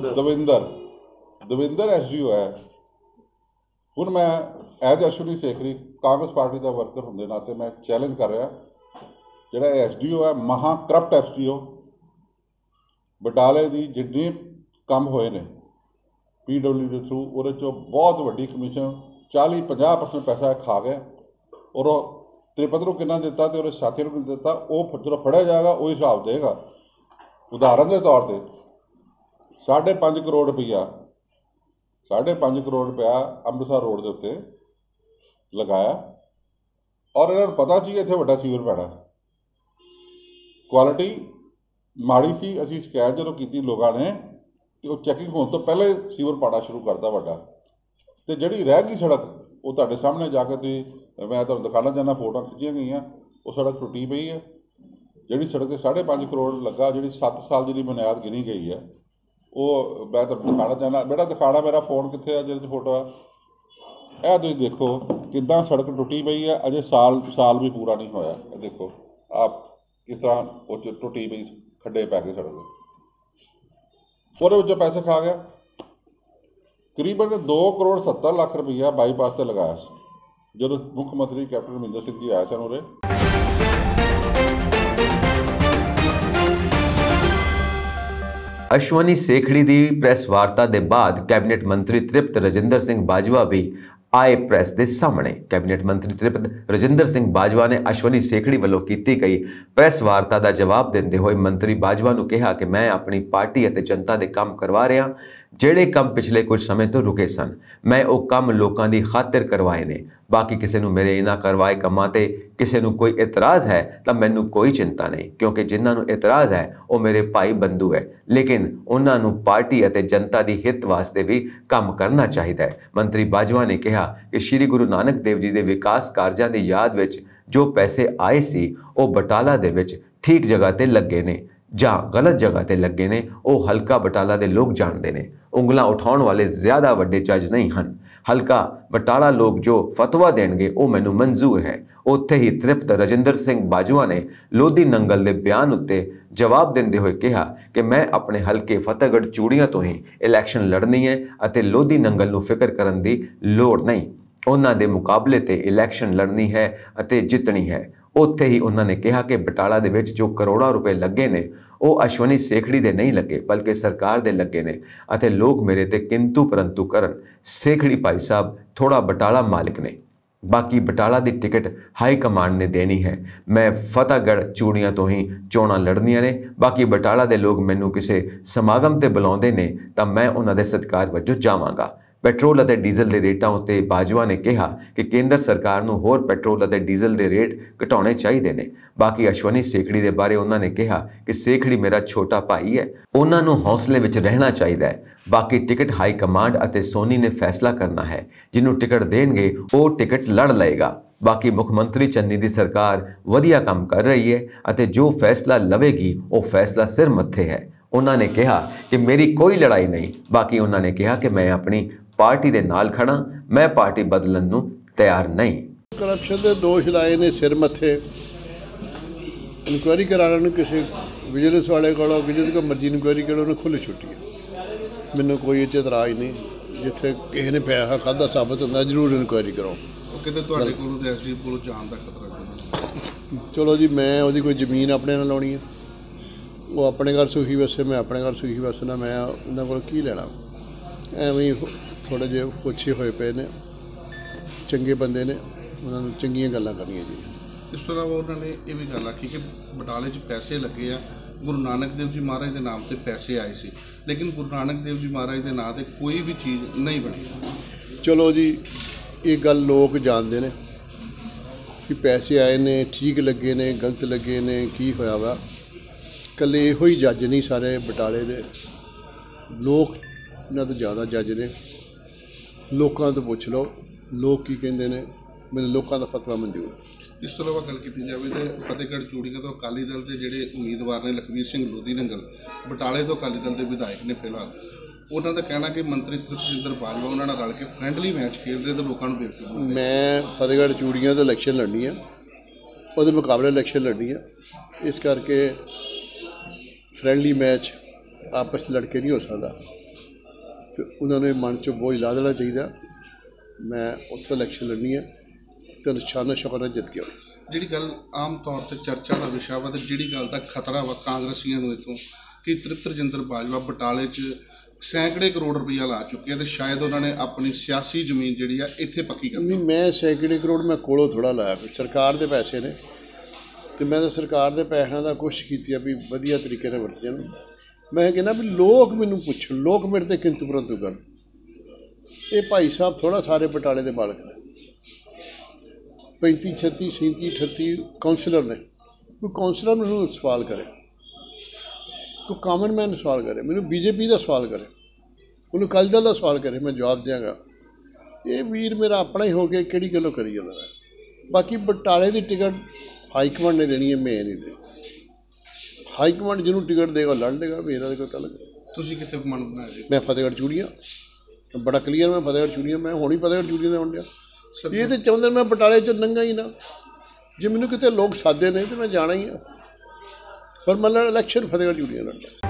दविंदर SDO है। हुण मैं एज अश्वनी सेखड़ी कांग्रेस पार्टी का वर्कर होंदे नाते मैं चैलेंज कर रहा जोड़ा SDO है, महा करप्ट SDO बटाले की जिन्ने काम होए ने PWD थ्रू वो बहुत वड्डी कमीशन 40-50% पैसा खा गया और तृप्त को कितना दिता तो साथियों को दिता। वो जो फड़िया जाएगा वो हिसाब देगा। उदाहरण के तौर पर 5.5 करोड़ रुपया 5.5 करोड़ रुपया अमृतसर रोड के उत्ते लगाया और इन्होंने पता सी इत्थे वड्डा सीवर पैना। क्वालिटी माड़ी सी। असीं शिकायत जो की लोगों ने तो चैकिंग होने तो पहले सीवर पाना शुरू करता वड्डा, तो जिहड़ी रह गई सड़क वो तुहाडे सामने जाके मैं तुहानूं दिखाना चाहना, फोटो खिंचियां गई वो सड़क टुटी पई है। जिहड़ी सड़क 5.5 करोड़ लगा, जिहड़ी 7 साल जी बुनियाद गिनी गई है वो मैं तुहानूं दिखाना चाहना। बेटा दिखाना, मेरा फोन कित्थे है जिहदे फोटो है यह तुसीं देखो किद्दां सड़क टुटी पई है। अजे साल भी पूरा नहीं होया। देखो आप किस तरह टुटी पई खड्डे पै गए सड़क, ਉਹਦੇ ਵਿੱਚੋਂ पैसे खा गया। करीबन 2.70 करोड़ रुपया बाईपास से लगाया जो मुख्यमंत्री कैप्टन अमरिंदर सिंह जी आए सन उरे। अश्वनी सेखड़ी की प्रेस वार्ता के बाद कैबिनेट मंत्री तृप्त रजिंदर सिंह बाजवा भी आए प्रेस के सामने। कैबिनेट मंत्री तृप्त रजिंदर सिंह बाजवा ने अश्वनी सेखड़ी वालों की गई प्रेस वार्ता का जवाब देते हुए मंत्री बाजवा ने कहा कि मैं अपनी पार्टी और जनता के काम करवा रहा, ਜਿਹੜੇ ਕੰਮ पिछले कुछ समय तो रुके सन। मैं वो काम लोगों की खातिर करवाए ने। बाकी किसी को मेरे इन्होंने करवाए कामां ते किसी को कोई इतराज़ है तो मैनू कोई चिंता नहीं, क्योंकि जिन्होंने इतराज़ है वो मेरे भाई बंधु है, लेकिन उन्होंने पार्टी और जनता की हित वास्ते भी काम करना चाहिए। मंत्री बाजवा ने कहा कि श्री गुरु नानक देव जी के विकास कार्यों की याद में जो पैसे आए सी वो बटाला दे विच ठीक जगह पर लगे ने ਜਾਂ गलत जगह पर लगे ने वो हल्का बटाला के लोग जानते हैं। ਉਂਗਲਾਂ उठाने वाले ज़्यादा वड्डे ਚੱਜ नहीं हैं। ਹਲਕਾ ਬਟਾਲਾ ਲੋਕ ਜੋ ਫਤਵਾ ਦੇਣਗੇ ਉਹ ਮੈਨੂੰ ਮਨਜ਼ੂਰ ਹੈ। ਉੱਥੇ ਹੀ ਤ੍ਰਿਪਤ ਰਜਿੰਦਰ ਸਿੰਘ ਬਾਜਵਾ ਨੇ ਲੋਧੀ ਨੰਗਲ ਦੇ ਬਿਆਨ ਉੱਤੇ ਜਵਾਬ ਦਿੰਦੇ ਹੋਏ ਕਿਹਾ ਕਿ ਮੈਂ ਆਪਣੇ ਹਲਕੇ ਫਤਿਹਗੜ੍ਹ ਚੂੜੀਆਂ ਤੋਂ ਹੀ ਇਲੈਕਸ਼ਨ ਲੜਨੀ ਹੈ ਅਤੇ ਲੋਧੀ ਨੰਗਲ ਨੂੰ ਫਿਕਰ ਕਰਨ ਦੀ ਲੋੜ ਨਹੀਂ। ਉਹਨਾਂ ਦੇ ਮੁਕਾਬਲੇ ਤੇ ਇਲੈਕਸ਼ਨ ਲੜਨੀ ਹੈ ਅਤੇ ਜਿੱਤਣੀ ਹੈ। ਉੱਥੇ ਹੀ ਉਹਨਾਂ ਨੇ ਕਿਹਾ ਕਿ ਬਟਾਲਾ ਦੇ ਵਿੱਚ ਜੋ ਕਰੋੜਾਂ ਰੁਪਏ ਲੱਗੇ ਨੇ ਉਹ ਅਸ਼ਵਨੀ ਸੇਖੜੀ ਦੇ ਨਹੀਂ ਲੱਗੇ ਬਲਕਿ ਸਰਕਾਰ ਦੇ ਲੱਗੇ ਨੇ ਅਤੇ ਲੋਕ ਮੇਰੇ ਤੇ ਕਿੰਤੂ ਪਰੰਤੂ ਕਰਨ। ਸੇਖੜੀ ਭਾਈ ਸਾਹਿਬ ਥੋੜਾ ਬਟਾਲਾ ਮਾਲਿਕ ਨੇ, ਬਾਕੀ ਬਟਾਲਾ ਦੀ ਟਿਕਟ ਹਾਈ ਕਮਾਂਡ ਨੇ ਦੇਣੀ ਹੈ। ਮੈਂ ਫਤਿਹਗੜ੍ਹ ਚੂੜੀਆਂ ਤੋਂ ਹੀ ਚੋਣਾਂ ਲੜਨੀਆਂ ਨੇ। ਬਾਕੀ ਬਟਾਲਾ ਦੇ ਲੋਕ ਮੈਨੂੰ ਕਿਸੇ ਸਮਾਗਮ ਤੇ ਬੁਲਾਉਂਦੇ ਨੇ ਤਾਂ ਮੈਂ ਉਹਨਾਂ ਦੇ ਸਤਿਕਾਰ ਵਜੋਂ ਜਾਵਾਂਗਾ। ਪੈਟਰੋਲ ਅਤੇ ਡੀਜ਼ਲ ਦੇ ਰੇਟਾਂ ਉੱਤੇ ਬਾਜਵਾ ਨੇ ਕਿਹਾ ਕਿ ਕੇਂਦਰ ਸਰਕਾਰ ਨੂੰ ਹੋਰ ਪੈਟਰੋਲ ਅਤੇ ਡੀਜ਼ਲ ਦੇ ਰੇਟ ਘਟਾਉਣੇ ਚਾਹੀਦੇ ਨੇ। ਬਾਕੀ ਅਸ਼ਵਨੀ ਸੇਖੜੀ ਦੇ ਬਾਰੇ ਉਹਨਾਂ ਨੇ ਕਿਹਾ ਕਿ ਸੇਖੜੀ ਮੇਰਾ ਛੋਟਾ ਭਾਈ ਹੈ, ਉਹਨਾਂ ਨੂੰ ਹੌਸਲੇ ਵਿੱਚ ਰਹਿਣਾ ਚਾਹੀਦਾ ਹੈ। ਬਾਕੀ ਟਿਕਟ ਹਾਈ ਕਮਾਂਡ ਅਤੇ ਸੋਨੀ ਨੇ ਫੈਸਲਾ ਕਰਨਾ ਹੈ, ਜਿਹਨੂੰ ਟਿਕਟ ਦੇਣਗੇ ਉਹ ਟਿਕਟ ਲੜ ਲਏਗਾ। ਬਾਕੀ ਮੁੱਖ ਮੰਤਰੀ ਚੰਨੀ ਦੀ ਸਰਕਾਰ ਵਧੀਆ ਕੰਮ ਕਰ ਰਹੀ ਹੈ ਅਤੇ ਜੋ ਫੈਸਲਾ ਲਵੇਗੀ ਉਹ ਫੈਸਲਾ ਸਿਰ ਮੱਥੇ ਹੈ। ਉਹਨਾਂ ਨੇ ਕਿਹਾ ਕਿ ਮੇਰੀ ਕੋਈ ਲੜਾਈ ਨਹੀਂ। ਬਾਕੀ ਉਹਨਾਂ ਨੇ ਕਿਹਾ ਕਿ ਮੈਂ ਆਪਣੀ ਪਾਰਟੀ ਦੇ ਨਾਲ ਖੜਾ, ਮੈਂ ਪਾਰਟੀ ਬਦਲਣ ਨੂੰ ਤਿਆਰ ਨਹੀਂ। ਕਰਪਸ਼ਨ ਦੇ ਦੋਸ਼ ਲਾਏ ਨੇ ਸਿਰ ਮੱਥੇ। ਇਨਕੁਆਇਰੀ ਕਰਾਉਣ ਨੂੰ ਕਿਸੇ ਵਿਜੀਲੈਂਸ ਵਾਲੇ ਕੋਲੋਂ ਜਿਹਦੇ ਕੋਲ ਮਰਜ਼ੀ ਇਨਕੁਆਇਰੀ ਕਰੋ ਉਹਨੂੰ ਖੁੱਲ੍ਹ ਛੁੱਟੀ ਹੈ। ਮੈਨੂੰ ਕੋਈ ਇਹ 'ਚ ਇਤਰਾਜ਼ ਨਹੀਂ। ਜਿੱਥੇ ਕਿਸੇ ਨੇ ਪੈਸਾ ਖਾਧਾ ਸਾਬਤ ਹੁੰਦਾ ਜ਼ਰੂਰ ਇਨਕੁਆਇਰੀ ਕਰੋ। ਉਹ ਕਹਿੰਦੇ ਤੁਹਾਡੇ ਕੋਲੋਂ ਤੇ ਐਸਡੀਐਮ ਕੋਲੋਂ ਜਾਣ ਦਾ ਖਤਰਾ। ਚਲੋ ਜੀ, ਮੈਂ ਉਹਦੀ ਕੋਈ ਜ਼ਮੀਨ ਆਪਣੇ ਨਾਲ ਲਾਉਣੀ ਹੈ। ਉਹ ਆਪਣੇ ਘਰ ਸੁਖੀ ਵਸੇ, ਮੈਂ ਆਪਣੇ ਘਰ ਸੁਖੀ ਵਸਣਾ। ਮੈਂ ਉਹਨਾਂ ਕੋਲ ਕੀ ਲੈਣਾ? ਐਵੇਂ ਥੋੜ੍ਹੇ ਜਿਹੇ ਪੁੱਛੇ ਹੋਏ ਪਏ ਨੇ, ਚੰਗੇ ਬੰਦੇ ਨੇ, ਉਹਨਾਂ ਨੂੰ ਚੰਗੀਆਂ ਗੱਲਾਂ ਕਰਨੀਆਂ ਜੀ। ਇਸ ਤੋਂ ਇਲਾਵਾ ਉਹਨਾਂ ਨੇ ਇਹ ਵੀ ਗੱਲ ਆਖੀ ਕਿ ਬਟਾਲੇ 'ਚ ਪੈਸੇ ਲੱਗੇ ਆ, ਗੁਰੂ ਨਾਨਕ ਦੇਵ ਜੀ ਮਹਾਰਾਜ ਦੇ ਨਾਮ ਤੇ ਪੈਸੇ ਆਏ ਸੀ, ਲੇਕਿਨ ਗੁਰੂ ਨਾਨਕ ਦੇਵ ਜੀ ਮਹਾਰਾਜ ਦੇ ਨਾਂ 'ਤੇ ਕੋਈ ਵੀ ਚੀਜ਼ ਨਹੀਂ ਬਣੀ। ਚਲੋ ਜੀ, ਇਹ ਗੱਲ ਲੋਕ ਜਾਣਦੇ ਨੇ ਕਿ ਪੈਸੇ ਆਏ ਨੇ, ਠੀਕ ਲੱਗੇ ਨੇ, ਗਲਤ ਲੱਗੇ ਨੇ, ਕੀ ਹੋਇਆ ਵਾ। ਇਕੱਲੇ ਇਹੋ ਹੀ ਜੱਜ ਨਹੀਂ ਸਾਰੇ ਬਟਾਲੇ ਦੇ, ਲੋਕ ਇਹਨਾਂ ਤੋਂ ਜ਼ਿਆਦਾ ਜੱਜ ਨੇ। ਲੋਕਾਂ ਤੋਂ ਪੁੱਛ ਲਓ ਲੋਕ ਕੀ ਕਹਿੰਦੇ ਨੇ। ਮੈਨੂੰ ਲੋਕਾਂ ਦਾ ਫਤਵਾ ਮਨਜ਼ੂਰ ਹੈ। ਇਸ ਤੋਂ ਇਲਾਵਾ ਗੱਲ ਕੀਤੀ ਜਾਵੇ ਤਾਂ ਫਤਿਹਗੜ੍ਹ ਚੂੜੀਆਂ ਤੋਂ ਅਕਾਲੀ ਦਲ ਦੇ ਜਿਹੜੇ ਉਮੀਦਵਾਰ ਨੇ ਲਖਵੀਰ ਸਿੰਘ ਲੋਧੀ ਨੰਗਲ, ਬਟਾਲੇ ਤੋਂ ਅਕਾਲੀ ਦਲ ਦੇ ਵਿਧਾਇਕ ਨੇ ਫਿਲਹਾਲ, ਉਹਨਾਂ ਦਾ ਕਹਿਣਾ ਕਿ ਮੰਤਰੀ ਤ੍ਰਿਪਤ ਬਾਜਵਾ ਉਹਨਾਂ ਨਾਲ ਰਲ ਕੇ ਫਰੈਂਡਲੀ ਮੈਚ ਖੇਡ ਰਹੇ ਤੇ ਲੋਕਾਂ ਨੂੰ ਬੇਵਕੂਫ। ਮੈਂ ਫਤਿਹਗੜ੍ਹ ਚੂੜੀਆਂ ਤੋਂ ਇਲੈਕਸ਼ਨ ਲੜਨੀ ਆ, ਉਹਦੇ ਮੁਕਾਬਲੇ ਇਲੈਕਸ਼ਨ ਲੜਨੀ ਆ। ਇਸ ਕਰਕੇ ਫਰੈਂਡਲੀ ਮੈਚ ਆਪਸ 'ਚ ਲੜ ਕੇ ਨਹੀਂ ਹੋ ਸਕਦਾ ਅਤੇ ਉਹਨਾਂ ਨੇ ਮਨ 'ਚੋਂ ਬੋਝ ਲਾ ਦੇਣਾ ਚਾਹੀਦਾ। ਮੈਂ ਉੱਥੋਂ ਇਲੈਕਸ਼ਨ ਲੜਨੀ ਹੈ ਅਤੇ ਨਿਸ਼ਾਨਾ ਸ਼ੁਕਰ ਜਿੱਤ ਕੇ ਆਉਣਾ। ਜਿਹੜੀ ਗੱਲ ਆਮ ਤੌਰ 'ਤੇ ਚਰਚਾ ਦਾ ਵਿਸ਼ਾ ਵਾ ਅਤੇ ਜਿਹੜੀ ਗੱਲ ਦਾ ਖਤਰਾ ਵਾ ਕਾਂਗਰਸੀਆਂ ਨੂੰ ਇੱਥੋਂ ਕਿ ਤ੍ਰਿਪਤ ਰਜਿੰਦਰ ਬਾਜਵਾ ਬਟਾਲੇ 'ਚ ਸੈਂਕੜੇ ਕਰੋੜ ਰੁਪਈਆ ਲਾ ਚੁੱਕੇ ਆ ਅਤੇ ਸ਼ਾਇਦ ਉਹਨਾਂ ਨੇ ਆਪਣੀ ਸਿਆਸੀ ਜ਼ਮੀਨ ਜਿਹੜੀ ਆ ਇੱਥੇ ਪੱਕੀ ਕਰਨੀ। ਨਹੀਂ, ਮੈਂ ਸੈਂਕੜੇ ਕਰੋੜ ਮੈਂ ਕੋਲੋਂ ਥੋੜ੍ਹਾ ਲਾਇਆ, ਸਰਕਾਰ ਦੇ ਪੈਸੇ ਨੇ ਅਤੇ ਮੈਂ ਤਾਂ ਸਰਕਾਰ ਦੇ ਪੈਸਿਆਂ ਦਾ ਕੋਸ਼ਿਸ਼ ਕੀਤੀ ਆ ਵੀ ਵਧੀਆ ਤਰੀਕੇ ਨਾਲ ਵਰਤ ਜਾਣ। ਮੈਂ ਕਹਿੰਦਾ ਵੀ ਲੋਕ ਮੈਨੂੰ ਪੁੱਛਣ, ਲੋਕ ਮੇਰੇ 'ਤੇ ਕਿੰਤੂ ਪਰੰਤੂ ਕਰਨ। ਇਹ ਭਾਈ ਸਾਹਿਬ ਥੋੜ੍ਹਾ ਸਾਰੇ ਬਟਾਲੇ ਦੇ ਮਾਲਕ ਨੇ, 35 36 37 38 ਕਾਉਂਸਲਰ ਨੇ। ਕੋਈ ਕਾਉਂਸਲਰ ਮੈਨੂੰ ਸਵਾਲ ਕਰੇ, ਕੋਈ ਕਾਮਨਮੈਨ ਸਵਾਲ ਕਰੇ, ਮੈਨੂੰ ਬੀਜੇਪੀ ਦਾ ਸਵਾਲ ਕਰੇ, ਉਹਨੂੰ ਅਕਾਲੀ ਦਲ ਦਾ ਸਵਾਲ ਕਰੇ, ਮੈਂ ਜਵਾਬ ਦਿਆਂਗਾ। ਇਹ ਵੀਰ ਮੇਰਾ ਆਪਣਾ ਹੀ ਹੋ ਕੇ ਕਿਹੜੀ ਗੱਲੋਂ ਕਰੀ ਜਾਂਦਾ ਹੈ। ਬਾਕੀ ਬਟਾਲੇ ਦੀ ਟਿਕਟ ਹਾਈ ਕਮਾਂਡ ਨੇ ਦੇਣੀ ਹੈ, ਮੈਂ ਨਹੀਂ ਦੇਣੀ। ਹਾਈ ਕਮਾਂਡ ਜਿਹਨੂੰ ਟਿਕਟ ਦੇਗਾ ਲੜ ਲੇਗਾ, ਮੇਰਾ ਤਾਂ ਕੋਈ ਤਲਕ। ਤੁਸੀਂ ਕਿੱਥੇ ਮਨ ਬਣਾਇਆ ਜੀ? ਮੈਂ ਫਤਿਹਗੜ੍ਹ ਚੂੜੀਆਂ, ਬੜਾ ਕਲੀਅਰ। ਮੈਂ ਫਤਿਹਗੜ੍ਹ ਚੂੜੀਆਂ, ਮੈਂ ਹੁਣ ਹੀ ਫਤਿਹਗੜ੍ਹ ਚੂੜੀਆਂ ਦੇ ਆਉਣ ਡਿਆ। ਇਹ ਤਾਂ ਚਾਹੁੰਦੇ ਮੈਂ ਬਟਾਲੇ 'ਚ ਨੰਗਾ ਹੀ ਨਾ। ਜੇ ਮੈਨੂੰ ਕਿਤੇ ਲੋਕ ਸਾਦੇ ਨੇ ਤਾਂ ਮੈਂ ਜਾਣਾ ਹੀ ਆ, ਪਰ ਮਤਲਬ ਇਲੈਕਸ਼ਨ ਫਤਿਹਗੜ੍ਹ ਚੂੜੀਆਂ ਲੜਨਾ।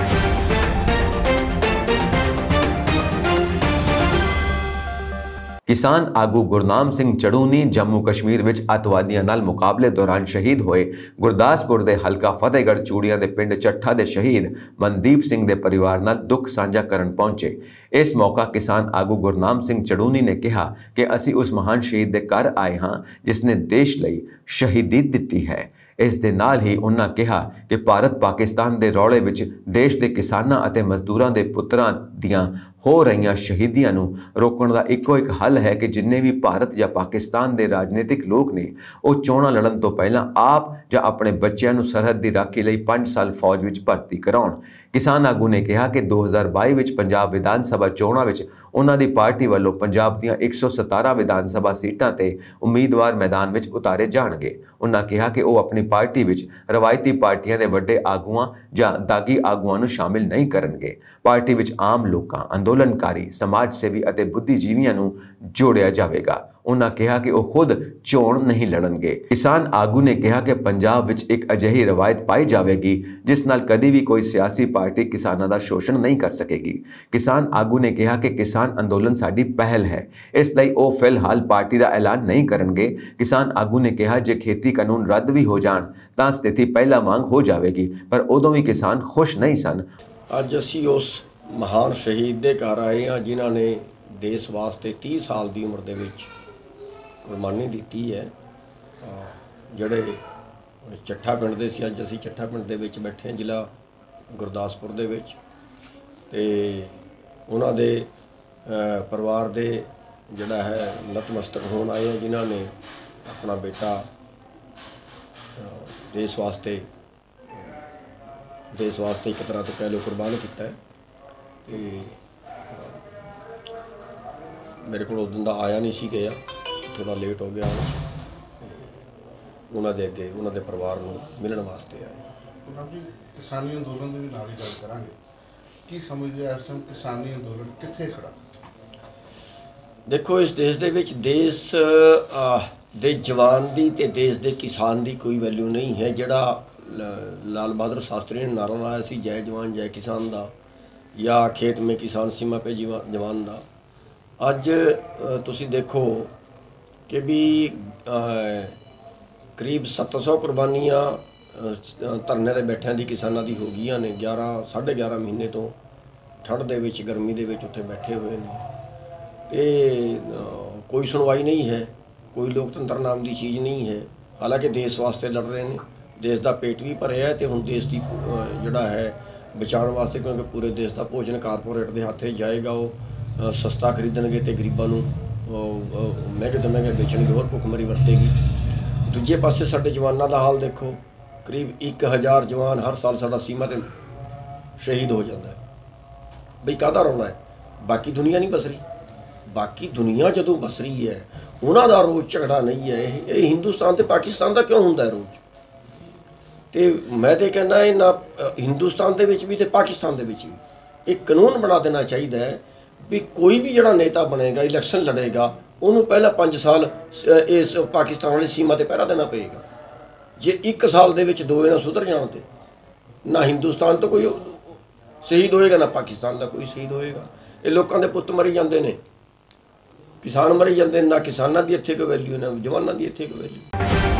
ਕਿਸਾਨ ਆਗੂ ਗੁਰਨਾਮ ਸਿੰਘ ਚੜੂਨੀ ਜੰਮੂ ਕਸ਼ਮੀਰ ਵਿੱਚ ਅੱਤਵਾਦੀਆਂ ਨਾਲ ਮੁਕਾਬਲੇ ਦੌਰਾਨ ਸ਼ਹੀਦ ਹੋਏ ਗੁਰਦਾਸਪੁਰ ਦੇ ਹਲਕਾ ਫਤਿਹਗੜ੍ਹ ਚੂੜੀਆਂ ਦੇ ਪਿੰਡ ਚੱਠਾ ਦੇ ਸ਼ਹੀਦ ਮਨਦੀਪ ਸਿੰਘ ਦੇ ਪਰਿਵਾਰ ਨਾਲ ਦੁੱਖ ਸਾਂਝਾ ਕਰਨ ਪਹੁੰਚੇ। ਇਸ ਮੌਕਾ ਕਿਸਾਨ ਆਗੂ ਗੁਰਨਾਮ ਸਿੰਘ ਚੜੂਨੀ ਨੇ ਕਿਹਾ ਕਿ ਅਸੀਂ ਉਸ ਮਹਾਨ ਸ਼ਹੀਦ ਦੇ ਘਰ ਆਏ ਹਾਂ ਜਿਸ ਨੇ ਦੇਸ਼ ਲਈ ਸ਼ਹੀਦੀ ਦਿੱਤੀ ਹੈ। ਇਸ ਦੇ ਨਾਲ ਹੀ ਉਹਨਾਂ ਕਿਹਾ ਕਿ ਭਾਰਤ ਪਾਕਿਸਤਾਨ ਦੇ ਰੌਲੇ ਵਿੱਚ ਦੇਸ਼ ਦੇ ਕਿਸਾਨਾਂ ਅਤੇ ਮਜ਼ਦੂਰਾਂ ਦੇ ਪੁੱਤਰਾਂ ਦੀਆਂ ਹੋ ਰਹੀਆਂ ਸ਼ਹੀਦੀਆਂ ਨੂੰ ਰੋਕਣ ਦਾ ਇੱਕੋ ਇੱਕ ਹੱਲ ਹੈ ਕਿ ਜਿੰਨੇ ਵੀ ਭਾਰਤ ਜਾਂ ਪਾਕਿਸਤਾਨ ਦੇ ਰਾਜਨੀਤਿਕ ਲੋਕ ਨੇ ਉਹ ਚੋਣਾਂ ਲੜਨ ਤੋਂ ਪਹਿਲਾਂ ਆਪ ਜਾਂ ਆਪਣੇ ਬੱਚਿਆਂ ਨੂੰ ਸਰਹੱਦ ਦੀ ਰਾਖੀ ਲਈ 5 ਸਾਲ ਫੌਜ ਵਿੱਚ ਭਰਤੀ ਕਰਾਉਣ। किसान आगू ने कहा कि 2022 ਵਿੱਚ पंजाब विधान सभा चोणां ਵਿੱਚ ਉਹਨਾਂ ਦੀ ਪਾਰਟੀ ਵੱਲੋਂ ਪੰਜਾਬ ਦੀਆਂ 117 ਵਿਧਾਨ ਸਭਾ ਸੀਟਾਂ ਤੇ ਉਮੀਦਵਾਰ ਮੈਦਾਨ ਵਿੱਚ ਉਤਾਰੇ ਜਾਣਗੇ। ਉਹਨਾਂ ਕਿਹਾ ਕਿ ਉਹ ਆਪਣੀ ਪਾਰਟੀ ਵਿੱਚ ਰਵਾਇਤੀ ਪਾਰਟੀਆਂ ਦੇ ਵੱਡੇ ਆਗੂਆਂ ਜਾਂ ਦਾਗੀ ਆਗੂਆਂ ਨੂੰ ਸ਼ਾਮਿਲ ਨਹੀਂ ਕਰਨਗੇ। ਪਾਰਟੀ ਵਿੱਚ ਆਮ ਲੋਕਾਂ, ਅੰਦੋਲਨਕਾਰੀ, ਸਮਾਜ ਸੇਵੀ ਅਤੇ ਬੁੱਧੀਜੀਵੀਆਂ ਨੂੰ ਜੋੜਿਆ ਜਾਵੇਗਾ। ਉਹਨਾਂ ਕਿਹਾ ਕਿ ਉਹ ਖੁਦ ਚੋਣ ਨਹੀਂ ਲੜਨਗੇ। ਕਿਸਾਨ ਆਗੂ ਨੇ ਕਿਹਾ ਕਿ ਪੰਜਾਬ ਵਿੱਚ ਇੱਕ ਅਜਿਹੀ ਰਵਾਇਤ ਪਾਈ ਜਾਵੇਗੀ ਜਿਸ ਨਾਲ ਕਦੀ ਵੀ ਕੋਈ ਸਿਆਸੀ ਪਾਰਟੀ ਕਿਸਾਨਾਂ ਦਾ ਸ਼ੋਸ਼ਣ ਨਹੀਂ ਕਰ ਸਕੇਗੀ। ਕਿਸਾਨ ਆਗੂ ਨੇ ਕਿਹਾ ਕਿ ਕਿਸਾਨ ਅੰਦੋਲਨ ਸਾਡੀ ਪਹਿਲ ਹੈ, ਇਸ ਲਈ ਉਹ ਫਿਲਹਾਲ ਪਾਰਟੀ ਦਾ ਐਲਾਨ ਨਹੀਂ ਕਰਨਗੇ। ਕਿਸਾਨ ਆਗੂ ਨੇ ਕਿਹਾ ਜੇ ਖੇਤੀ ਕਾਨੂੰਨ ਰੱਦ ਵੀ ਹੋ ਜਾਣ ਤਾਂ ਸਥਿਤੀ ਪਹਿਲਾਂ ਵਾਂਗ ਹੋ ਜਾਵੇਗੀ, ਪਰ ਉਦੋਂ ਵੀ ਕਿਸਾਨ ਖੁਸ਼ ਨਹੀਂ ਸਨ। ਅੱਜ ਅਸੀਂ ਉਸ ਮਹਾਨ ਸ਼ਹੀਦ ਦੇ ਘਰ ਆਏ ਹਾਂ ਜਿਨ੍ਹਾਂ ਨੇ ਦੇਸ਼ ਵਾਸਤੇ 30 ਸਾਲ ਦੀ ਉਮਰ ਦੇ ਵਿੱਚ ਕੁਰਬਾਨੀ ਦਿੱਤੀ ਹੈ। ਜਿਹੜੇ ਚੱਠਾ ਪਿੰਡ ਦੇ ਸੀ, ਅੱਜ ਅਸੀਂ ਚੱਠਾ ਪਿੰਡ ਦੇ ਵਿੱਚ ਬੈਠੇ ਹਾਂ, ਜ਼ਿਲ੍ਹਾ ਗੁਰਦਾਸਪੁਰ ਦੇ ਵਿੱਚ, ਤੇ ਉਹਨਾਂ ਦੇ ਪਰਿਵਾਰ ਦੇ ਜਿਹੜਾ ਹੈ ਨਤਮਸਤਕ ਹੋਣ ਆਏ ਆ ਜਿਨ੍ਹਾਂ ਨੇ ਆਪਣਾ ਬੇਟਾ ਦੇਸ਼ ਵਾਸਤੇ ਇੱਕ ਤਰ੍ਹਾਂ ਤੋਂ ਕਹਿ ਲਓ ਕੁਰਬਾਨ ਕੀਤਾ ਹੈ। ਤੇ ਮੇਰੇ ਕੋਲ ਉਸ ਦਿਨ ਦਾ ਆਇਆ ਨਹੀਂ ਸੀ ਗਿਆ, थोड़ा लेट हो गया। उन्होंने अगे उन्होंने परिवार को मिलने वास्ते आए। किसानी अंदोलन की भी नाल ही गल करांगे, की समझदे इस टाइम किसानी अंदोलन कित्थे खड़ा? देखो, इस देश दे विच देश दे जवान दी ते देश दे किसान दी कोई वैल्यू नहीं है। जिहड़ा लाल बहादुर शास्त्री ने नारा लाया सी जय जवान जय किसान दा, या खेत में किसान सीमा पे जवान दा, अज तुसी देखो कि भी करीब 700 कुर्बानियाँ धरने दे बैठिਆਂ ਦੀ किसानों की हो गई ने। 11-11.5 महीने तो ठंड दे विच गर्मी दे विच उत्थे बैठे हुए ने, ते कोई सुनवाई नहीं है, कोई लोकतंत्र नाम की चीज़ नहीं है। हालांकि देश वास्ते लड़ रहे हैं, देश का पेट भी भरिया है, तो हुण देश की जिहड़ा है बचाने वास्ते, क्योंकि पूरे देश का भोजन कारपोरेट के हाथे जाएगा, वो सस्ता खरीदणगे तो गरीबां नूं महंगे तो महंगे बेचणगे, होर भुखमरी वरतेगी। दूजे पासे साडे जवानां दा हाल देखो, करीब 1000 जवान हर साल साडा सीमा ते शहीद हो जाता है। बई काहदा रौला है? बाकी दुनिया नहीं बस रही। बाकी दुनिया जदों बस रही है, उन्हां दा रोज़ झगड़ा नहीं है। ये हिंदुस्तान ते पाकिस्तान दा क्यों हुंदा है रोज़? ते मैं तो कहना है ना, हिंदुस्तान दे विच भी ते पाकिस्तान दे विच भी एक कानून बना देना चाहिए है भी कोई भी जड़ा नेता बनेगा, इलैक्शन लड़ेगा, उन्होंने पहला 5 साल इस पाकिस्तान वाली सीमा पर पहरा देना पेगा। जे 1 साल दे विच 2 इन्हां सुधर जाण ते ना हिंदुस्तान तो कोई शहीद होएगा, ना पाकिस्तान का कोई शहीद होएगा। ये लोगों के पुत मरी जाते हैं, किसान मरी जाते हैं, ना किसानों की इत्थे कोई वैल्यू, ना जवानों की इत्थे कोई वैल्यू।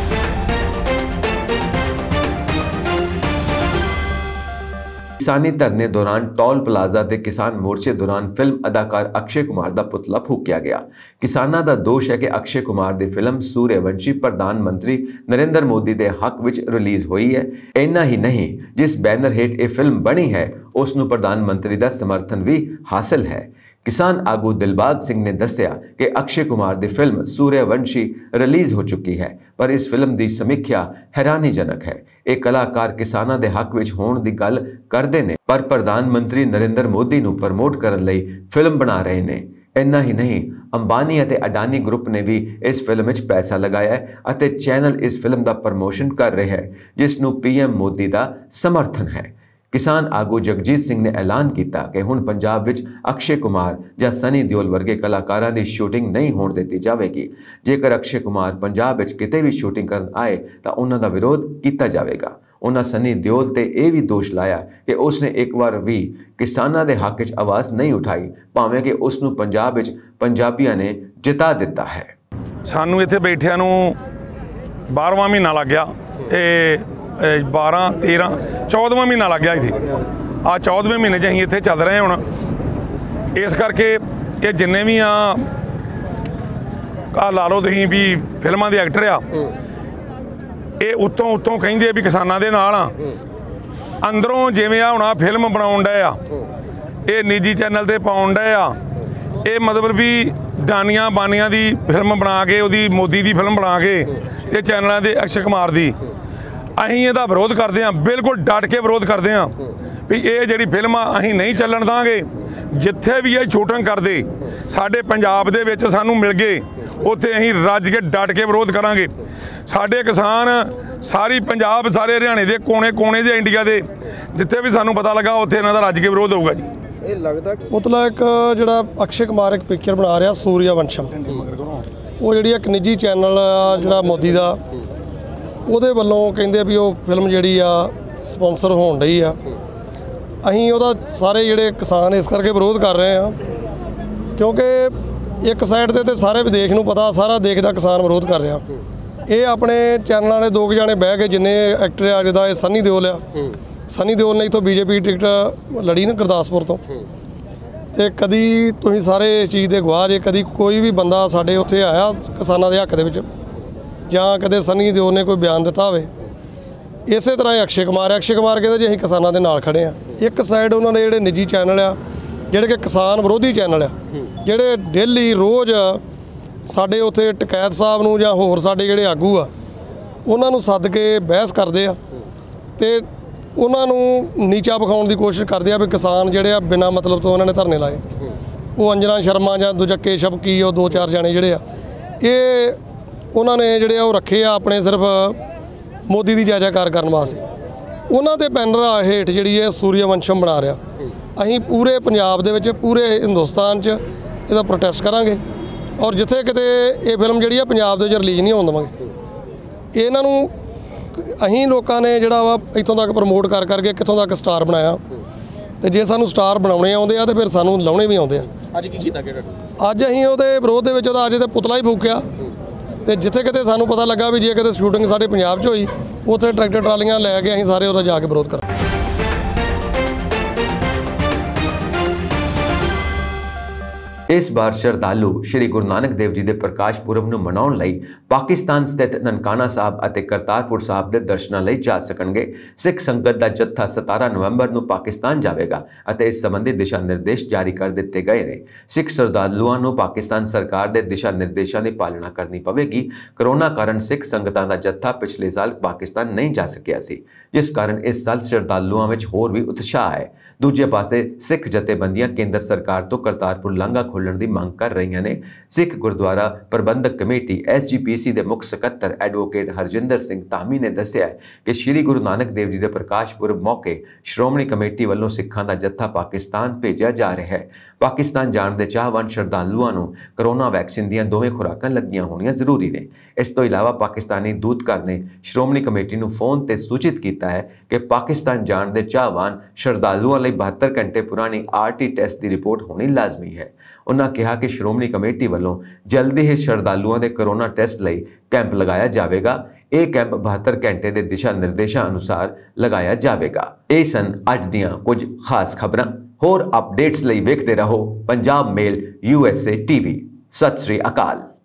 किसानी धरने दौरान टोल प्लाजा ते किसान मोर्चे दौरान फिल्म अदाकार अक्षय कुमार का पुतला फूकिया गया। किसानां दा दोष है कि अक्षय कुमार की फिल्म सूर्यवंशी प्रधानमंत्री नरेंद्र मोदी के हक विच रिलीज़ हुई है। इन्ना ही नहीं, जिस बैनर हेठ ये फिल्म बनी है उसनूं प्रधानमंत्री का समर्थन भी हासिल है। किसान आगू दिलबाग सिंह ने दस्सिया कि अक्षय कुमार की फिल्म सूर्यवंशी रिलीज़ हो चुकी है, पर इस फिल्म की समीक्षा हैरानीजनक है। एक कलाकार किसानां दे हक विच होण दी गल करदे ने, पर प्रधानमंत्री नरेंद्र मोदी नूं प्रमोट करन लई फिल्म बना रहे ने। इन्ना ही नहीं, अंबानी और अडानी ग्रुप ने भी इस फिल्म में पैसा लगाया है और चैनल इस फिल्म का प्रमोशन कर रहे हैं, जिसनूं पीएम मोदी का समर्थन है। किसान आगू जगजीत सिंह ने ऐलान किया कि हुण पंजाब विच अक्षय कुमार या सनी दिओल वर्गे कलाकारां दी शूटिंग नहीं होण दित्ती जावेगी। जेकर अक्षय कुमार पंजाब विच किते भी शूटिंग करन आए तो उन्हां दा विरोध किया जाएगा। उन्हां सनी दिओल ते यह भी दोष लाया कि उसने एक बार भी किसानां दे हक विच आवाज़ नहीं उठाई, भावें कि उसनूं पंजाब विच पंजाबियां ने जिता दिता है। सानूं इत्थे बैठिਆਂ ਨੂੰ 12वां महीना लग गया, 12, 13, 14वां महीना लग गया इत्थे। आ 14वें महीने 'च असीं इत्थे चल रहे हुण। इस करके ये जिन्ने भी ला लो तुसीं भी फिल्मां दे एक्टर आ, ये उत्तों उत्तों कहिंदे भी किसानां दे नाल आ, अंदरों जिवें आ हुण फिल्म बनाउण डए आ, ये निजी चैनल ते पाउण डए आ, ये मतलब भी डानियां बानियां दी फिल्म बना के, उहदी मोदी दी फिल्म बना के ते चैनलों दे अक्षय कुमार दी असीं इहदा विरोध करते हैं, बिल्कुल डट के विरोध करते हैं ਵੀ ਇਹ ਜਿਹੜੀ ਫਿਲਮ ਆ ਅਸੀਂ ਨਹੀਂ ਚੱਲਣ ਦਾਂਗੇ। ਜਿੱਥੇ ਵੀ ਇਹ ਸ਼ੂਟਿੰਗ ਕਰਦੇ ਸਾਡੇ ਪੰਜਾਬ ਦੇ ਵਿੱਚ ਸਾਨੂੰ ਮਿਲ ਗਏ, ਉੱਥੇ ਅਸੀਂ ਰੱਜ ਕੇ ਡਟ ਕੇ ਵਿਰੋਧ ਕਰਾਂਗੇ। ਸਾਡੇ ਕਿਸਾਨ ਸਾਰੀ ਪੰਜਾਬ, ਸਾਰੇ ਹਰਿਆਣੇ ਦੇ ਕੋਨੇ ਦੇ, ਇੰਡੀਆ ਦੇ ਜਿੱਥੇ ਵੀ ਸਾਨੂੰ ਪਤਾ ਲੱਗਾ ਉੱਥੇ ਇਹਨਾਂ ਦਾ ਰੱਜ ਕੇ ਵਿਰੋਧ ਹੋਊਗਾ ਜੀ। ਇਹ ਲੱਗਦਾ ਪੁਤਲਾ ਇੱਕ ਜਿਹੜਾ ਅਕਸ਼ੇ ਕੁਮਾਰ ਇੱਕ ਪਿਕਚਰ ਬਣਾ ਰਿਹਾ ਸੂਰਿਆ ਵੰਸ਼ਮ, ਉਹ ਜਿਹੜੀ ਇੱਕ ਨਿੱਜੀ ਚੈਨਲ ਆ ਜਿਹੜਾ ਮੋਦੀ ਦਾ, ਉਹਦੇ ਵੱਲੋਂ ਕਹਿੰਦੇ ਵੀ ਉਹ ਫਿਲਮ ਜਿਹੜੀ ਆ ਸਪਾਂਸਰ ਹੋਣ ਡਈ ਆ। ਅਸੀਂ ਉਹਦਾ ਸਾਰੇ ਜਿਹੜੇ ਕਿਸਾਨ ਇਸ ਕਰਕੇ ਵਿਰੋਧ ਕਰ ਰਹੇ ਆ ਕਿਉਂਕਿ ਇੱਕ ਸਾਈਡ ਤੇ ਸਾਰੇ ਵਿਦੇਸ਼ ਨੂੰ ਪਤਾ, ਸਾਰਾ ਦੇਸ਼ ਦਾ ਕਿਸਾਨ ਵਿਰੋਧ ਕਰ ਰਿਹਾ। ਇਹ ਆਪਣੇ ਚੈਨਲਾਂ ਨੇ 2 ਜਾਣੇ ਬਹਿ ਕੇ, ਜਿੰਨੇ ਐਕਟਰ ਆ, ਜਿੱਦਾਂ ਇਹ ਸਨੀ ਦਿਓਲ ਆ, ਸਨੀ ਦਿਓਲ ਨੇ ਇੱਥੋਂ ਬੀਜੇਪੀ ਟਿਕਟ ਲੜੀ ਨਾ ਗੁਰਦਾਸਪੁਰ ਤੋਂ, ਤੇ ਕਦੀ ਤੁਸੀਂ ਸਾਰੇ ਇਸ ਚੀਜ਼ ਦੇ ਗਵਾਹ ਜੇ, ਕਦੀ ਕੋਈ ਵੀ ਬੰਦਾ ਸਾਡੇ ਉੱਥੇ ਆਇਆ ਕਿਸਾਨਾਂ ਦੇ ਹੱਕ ਦੇ ਵਿੱਚ, ਜਾਂ ਕਦੇ ਸਨੀ ਦਿਓਲ ਨੇ ਕੋਈ ਬਿਆਨ ਦਿੱਤਾ ਹੋਵੇ। ਇਸੇ ਤਰ੍ਹਾਂ ਹੀ ਅਕਸ਼ੇ ਕੁਮਾਰ ਕਹਿੰਦੇ ਜੀ ਅਸੀਂ ਕਿਸਾਨਾਂ ਦੇ ਨਾਲ ਖੜੇ ਆ। ਇੱਕ ਸਾਈਡ ਉਹਨਾਂ ਦੇ ਜਿਹੜੇ ਨਿੱਜੀ ਚੈਨਲ ਆ, ਜਿਹੜੇ ਕਿ ਕਿਸਾਨ ਵਿਰੋਧੀ ਚੈਨਲ ਆ, ਜਿਹੜੇ ਡੇਲੀ ਰੋਜ਼ ਸਾਡੇ ਉੱਥੇ ਟਕੈਤ ਸਾਹਿਬ ਨੂੰ ਜਾਂ ਹੋਰ ਸਾਡੇ ਜਿਹੜੇ ਆਗੂ ਆ ਉਹਨਾਂ ਨੂੰ ਸੱਦ ਕੇ ਬਹਿਸ ਕਰਦੇ ਆ ਤੇ ਉਹਨਾਂ ਨੂੰ ਨੀਚਾ ਵਿਖਾਉਣ ਦੀ ਕੋਸ਼ਿਸ਼ ਕਰਦੇ ਆ ਵੀ ਕਿਸਾਨ ਜਿਹੜੇ ਆ ਬਿਨਾਂ ਮਤਲਬ ਤੋਂ ਉਹਨਾਂ ਨੇ ਧਰਨੇ ਲਾਏ। ਉਹ ਅੰਜਨਾ ਸ਼ਰਮਾ ਜਾਂ ਦੂਜਾ ਕੇਸ਼ਵ ਕੀ, ਉਹ 2-4 ਜਾਣੇ ਜਿਹੜੇ ਆ, ਇਹ ਉਹਨਾਂ ਨੇ ਜਿਹੜੇ ਆ ਉਹ ਰੱਖੇ ਆ ਆਪਣੇ ਸਿਰਫ ਮੋਦੀ ਦੀ ਜੈ-ਜੈਕਾਰ ਕਰਨ ਵਾਸਤੇ। ਉਹਨਾਂ ਦੇ ਬੈਨਰ ਹੇਠ ਜਿਹੜੀ ਹੈ ਸੂਰਿਆ ਵੰਸ਼ਮ ਬਣਾ ਰਿਹਾ। ਅਸੀਂ ਪੂਰੇ ਪੰਜਾਬ ਦੇ ਵਿੱਚ, ਪੂਰੇ ਹਿੰਦੁਸਤਾਨ 'ਚ ਇਹਦਾ ਪ੍ਰੋਟੈਸਟ ਕਰਾਂਗੇ ਔਰ ਜਿੱਥੇ ਕਿਤੇ ਇਹ ਫਿਲਮ ਜਿਹੜੀ ਆ ਪੰਜਾਬ ਦੇ ਵਿੱਚ ਰਿਲੀਜ਼ ਨਹੀਂ ਹੋਣ ਦੇਵਾਂਗੇ। ਇਹਨਾਂ ਨੂੰ ਅਸੀਂ ਲੋਕਾਂ ਨੇ ਜਿਹੜਾ ਵਾ ਇੱਥੋਂ ਤੱਕ ਪ੍ਰਮੋਟ ਕਰਕੇ ਕਿੱਥੋਂ ਤੱਕ ਸਟਾਰ ਬਣਾਇਆ, ਤੇ ਜੇ ਸਾਨੂੰ ਸਟਾਰ ਬਣਾਉਣੇ ਆਉਂਦੇ ਆ ਤੇ ਫਿਰ ਸਾਨੂੰ ਲਾਉਣੇ ਵੀ ਆਉਂਦੇ ਆ। ਅੱਜ ਕੀ ਕੀਤਾ ਕਿਹੜਾ? ਅੱਜ ਅਸੀਂ ਉਹਦੇ ਵਿਰੋਧ ਦੇ ਵਿੱਚ ਉਹਦਾ ਅੱਜ ਤੇ ਪੁਤਲਾ ਹੀ ਫੂਕਿਆ, ਤੇ ਜਿੱਥੇ ਕਿਤੇ ਸਾਨੂੰ ਪਤਾ ਲੱਗਾ ਵੀ ਜੇ ਕਿਤੇ ਸ਼ੂਟਿੰਗ ਸਾਡੇ ਪੰਜਾਬ 'ਚ ਹੋਈ, ਉੱਥੇ ਟਰੈਕਟਰ ਟਰਾਲੀਆਂ ਲੈ ਕੇ ਅਸੀਂ ਸਾਰੇ ਉਹਦਾ ਜਾ ਕੇ ਵਿਰੋਧ ਕਰਾਂਗੇ। इस बार श्रद्धालु श्री गुरु नानक देव जी के प्रकाश पुरब ਨੂੰ ਮਨਾਉਣ ਲਈ ਪਾਕਿਸਤਾਨ ਸਥਿਤ ਨਨਕਾਣਾ ਸਾਹਿਬ ਅਤੇ ਕਰਤਾਰਪੁਰ ਸਾਹਿਬ ਦੇ ਦਰਸ਼ਨਾਂ ਲਈ ਜਾ ਸਕਣਗੇ। ਸਿੱਖ ਸੰਗਤ ਦਾ ਜੱਥਾ 17 ਨਵੰਬਰ ਨੂੰ ਪਾਕਿਸਤਾਨ ਜਾਵੇਗਾ ਅਤੇ ਇਸ ਸੰਬੰਧੀ ਦਿਸ਼ਾ ਨਿਰਦੇਸ਼ ਜਾਰੀ ਕਰ ਦਿੱਤੇ ਗਏ ਨੇ। ਸਿੱਖ ਸ਼ਰਧਾਲੂਆਂ ਨੂੰ ਪਾਕਿਸਤਾਨ ਸਰਕਾਰ ਦੇ ਦਿਸ਼ਾ ਨਿਰਦੇਸ਼ਾਂ ਦੀ ਪਾਲਣਾ ਕਰਨੀ ਪਵੇਗੀ। ਕਰੋਨਾ ਕਾਰਨ ਸਿੱਖ ਸੰਗਤਾਂ ਦਾ ਜੱਥਾ ਪਿਛਲੇ ਸਾਲ ਪਾਕਿਸਤਾਨ ਨਹੀਂ ਜਾ ਸਕਿਆ ਸੀ, ਜਿਸ ਕਾਰਨ ਇਸ ਸਾਲ ਸ਼ਰਧਾਲੂਆਂ ਵਿੱਚ ਹੋਰ ਵੀ ਉਤਸ਼ਾਹ ਹੈ। ਦੂਜੇ ਪਾਸੇ ਸਿੱਖ ਜਥੇਬੰਦੀਆਂ ਕੇਂਦਰ ਸਰਕਾਰ ਤੋਂ ਕਰਤਾਰਪੁਰ ਲਾਂਘਾ ਖੋਲ੍ਹਣ ਦੀ ਮੰਗ ਕਰ ਰਹੀਆਂ ਨੇ। ਸਿੱਖ ਗੁਰਦੁਆਰਾ ਪ੍ਰਬੰਧਕ ਕਮੇਟੀ SGPC ਦੇ ਮੁੱਖ ਸਕੱਤਰ ਐਡਵੋਕੇਟ ਹਰਜਿੰਦਰ ਸਿੰਘ ਧਾਮੀ ਨੇ ਦੱਸਿਆ ਕਿ ਸ਼੍ਰੀ ਗੁਰੂ ਨਾਨਕ ਦੇਵ ਜੀ ਦੇ ਪ੍ਰਕਾਸ਼ ਪੁਰਬ ਮੌਕੇ ਸ਼੍ਰੋਮਣੀ ਕਮੇਟੀ ਵੱਲੋਂ ਸਿੱਖਾਂ ਦਾ ਜੱਥਾ ਪਾਕਿਸਤਾਨ ਭੇਜਿਆ ਜਾ ਰਿਹਾ ਹੈ। ਪਾਕਿਸਤਾਨ ਜਾਣ ਦੇ ਚਾਹਵਾਨ ਸ਼ਰਧਾਲੂਆਂ ਨੂੰ ਕਰੋਨਾ ਵੈਕਸੀਨ ਦੀਆਂ ਦੋਵੇਂ ਖੁਰਾਕਾਂ ਲੱਗੀਆਂ ਹੋਣੀਆਂ ਜ਼ਰੂਰੀ ਨੇ। ਇਸ ਤੋਂ ਇਲਾਵਾ ਪਾਕਿਸਤਾਨੀ ਦੂਤਘਰ ਨੇ ਸ਼੍ਰੋਮਣੀ ਕਮੇਟੀ ਨੂੰ ਫੋਨ ਤੇ ਸੂਚਿਤ ਕੀਤਾ ਹੈ ਕਿ ਪਾਕਿਸਤਾਨ ਜਾਣ ਦੇ ਚਾਹਵਾਨ ਸ਼ਰਧਾਲੂਆਂ ਲਈ 72 ਘੰਟੇ ਪੁਰਾਣੀ RT ਟੈਸਟ ਦੀ ਰਿਪੋਰਟ ਹੋਣੀ ਲਾਜ਼ਮੀ ਹੈ। ਉਹਨਾਂ ਕਿਹਾ ਕਿ ਸ਼੍ਰੋਮਣੀ ਕਮੇਟੀ ਵੱਲੋਂ ਜਲਦੀ ਹੀ ਸ਼ਰਧਾਲੂਆਂ ਦੇ ਕਰੋਨਾ ਟੈਸਟ ਲਈ ਕੈਂਪ ਲਗਾਇਆ ਜਾਵੇਗਾ। ਇਹ ਕੈਂਪ 72 ਘੰਟੇ ਦੇ ਦਿਸ਼ਾ ਨਿਰਦੇਸ਼ਾਂ ਅਨੁਸਾਰ ਲਗਾਇਆ ਜਾਵੇਗਾ। ਇਹ ਸਨ ਅੱਜ ਦੀਆਂ ਕੁਝ ਖਾਸ ਖਬਰਾਂ। ਹੋਰ ਅਪਡੇਟਸ ਲਈ ਵੇਖਦੇ ਰਹੋ ਪੰਜਾਬ ਮੇਲ USA TV। ਸਤਿ ਸ੍ਰੀ ਅਕਾਲ।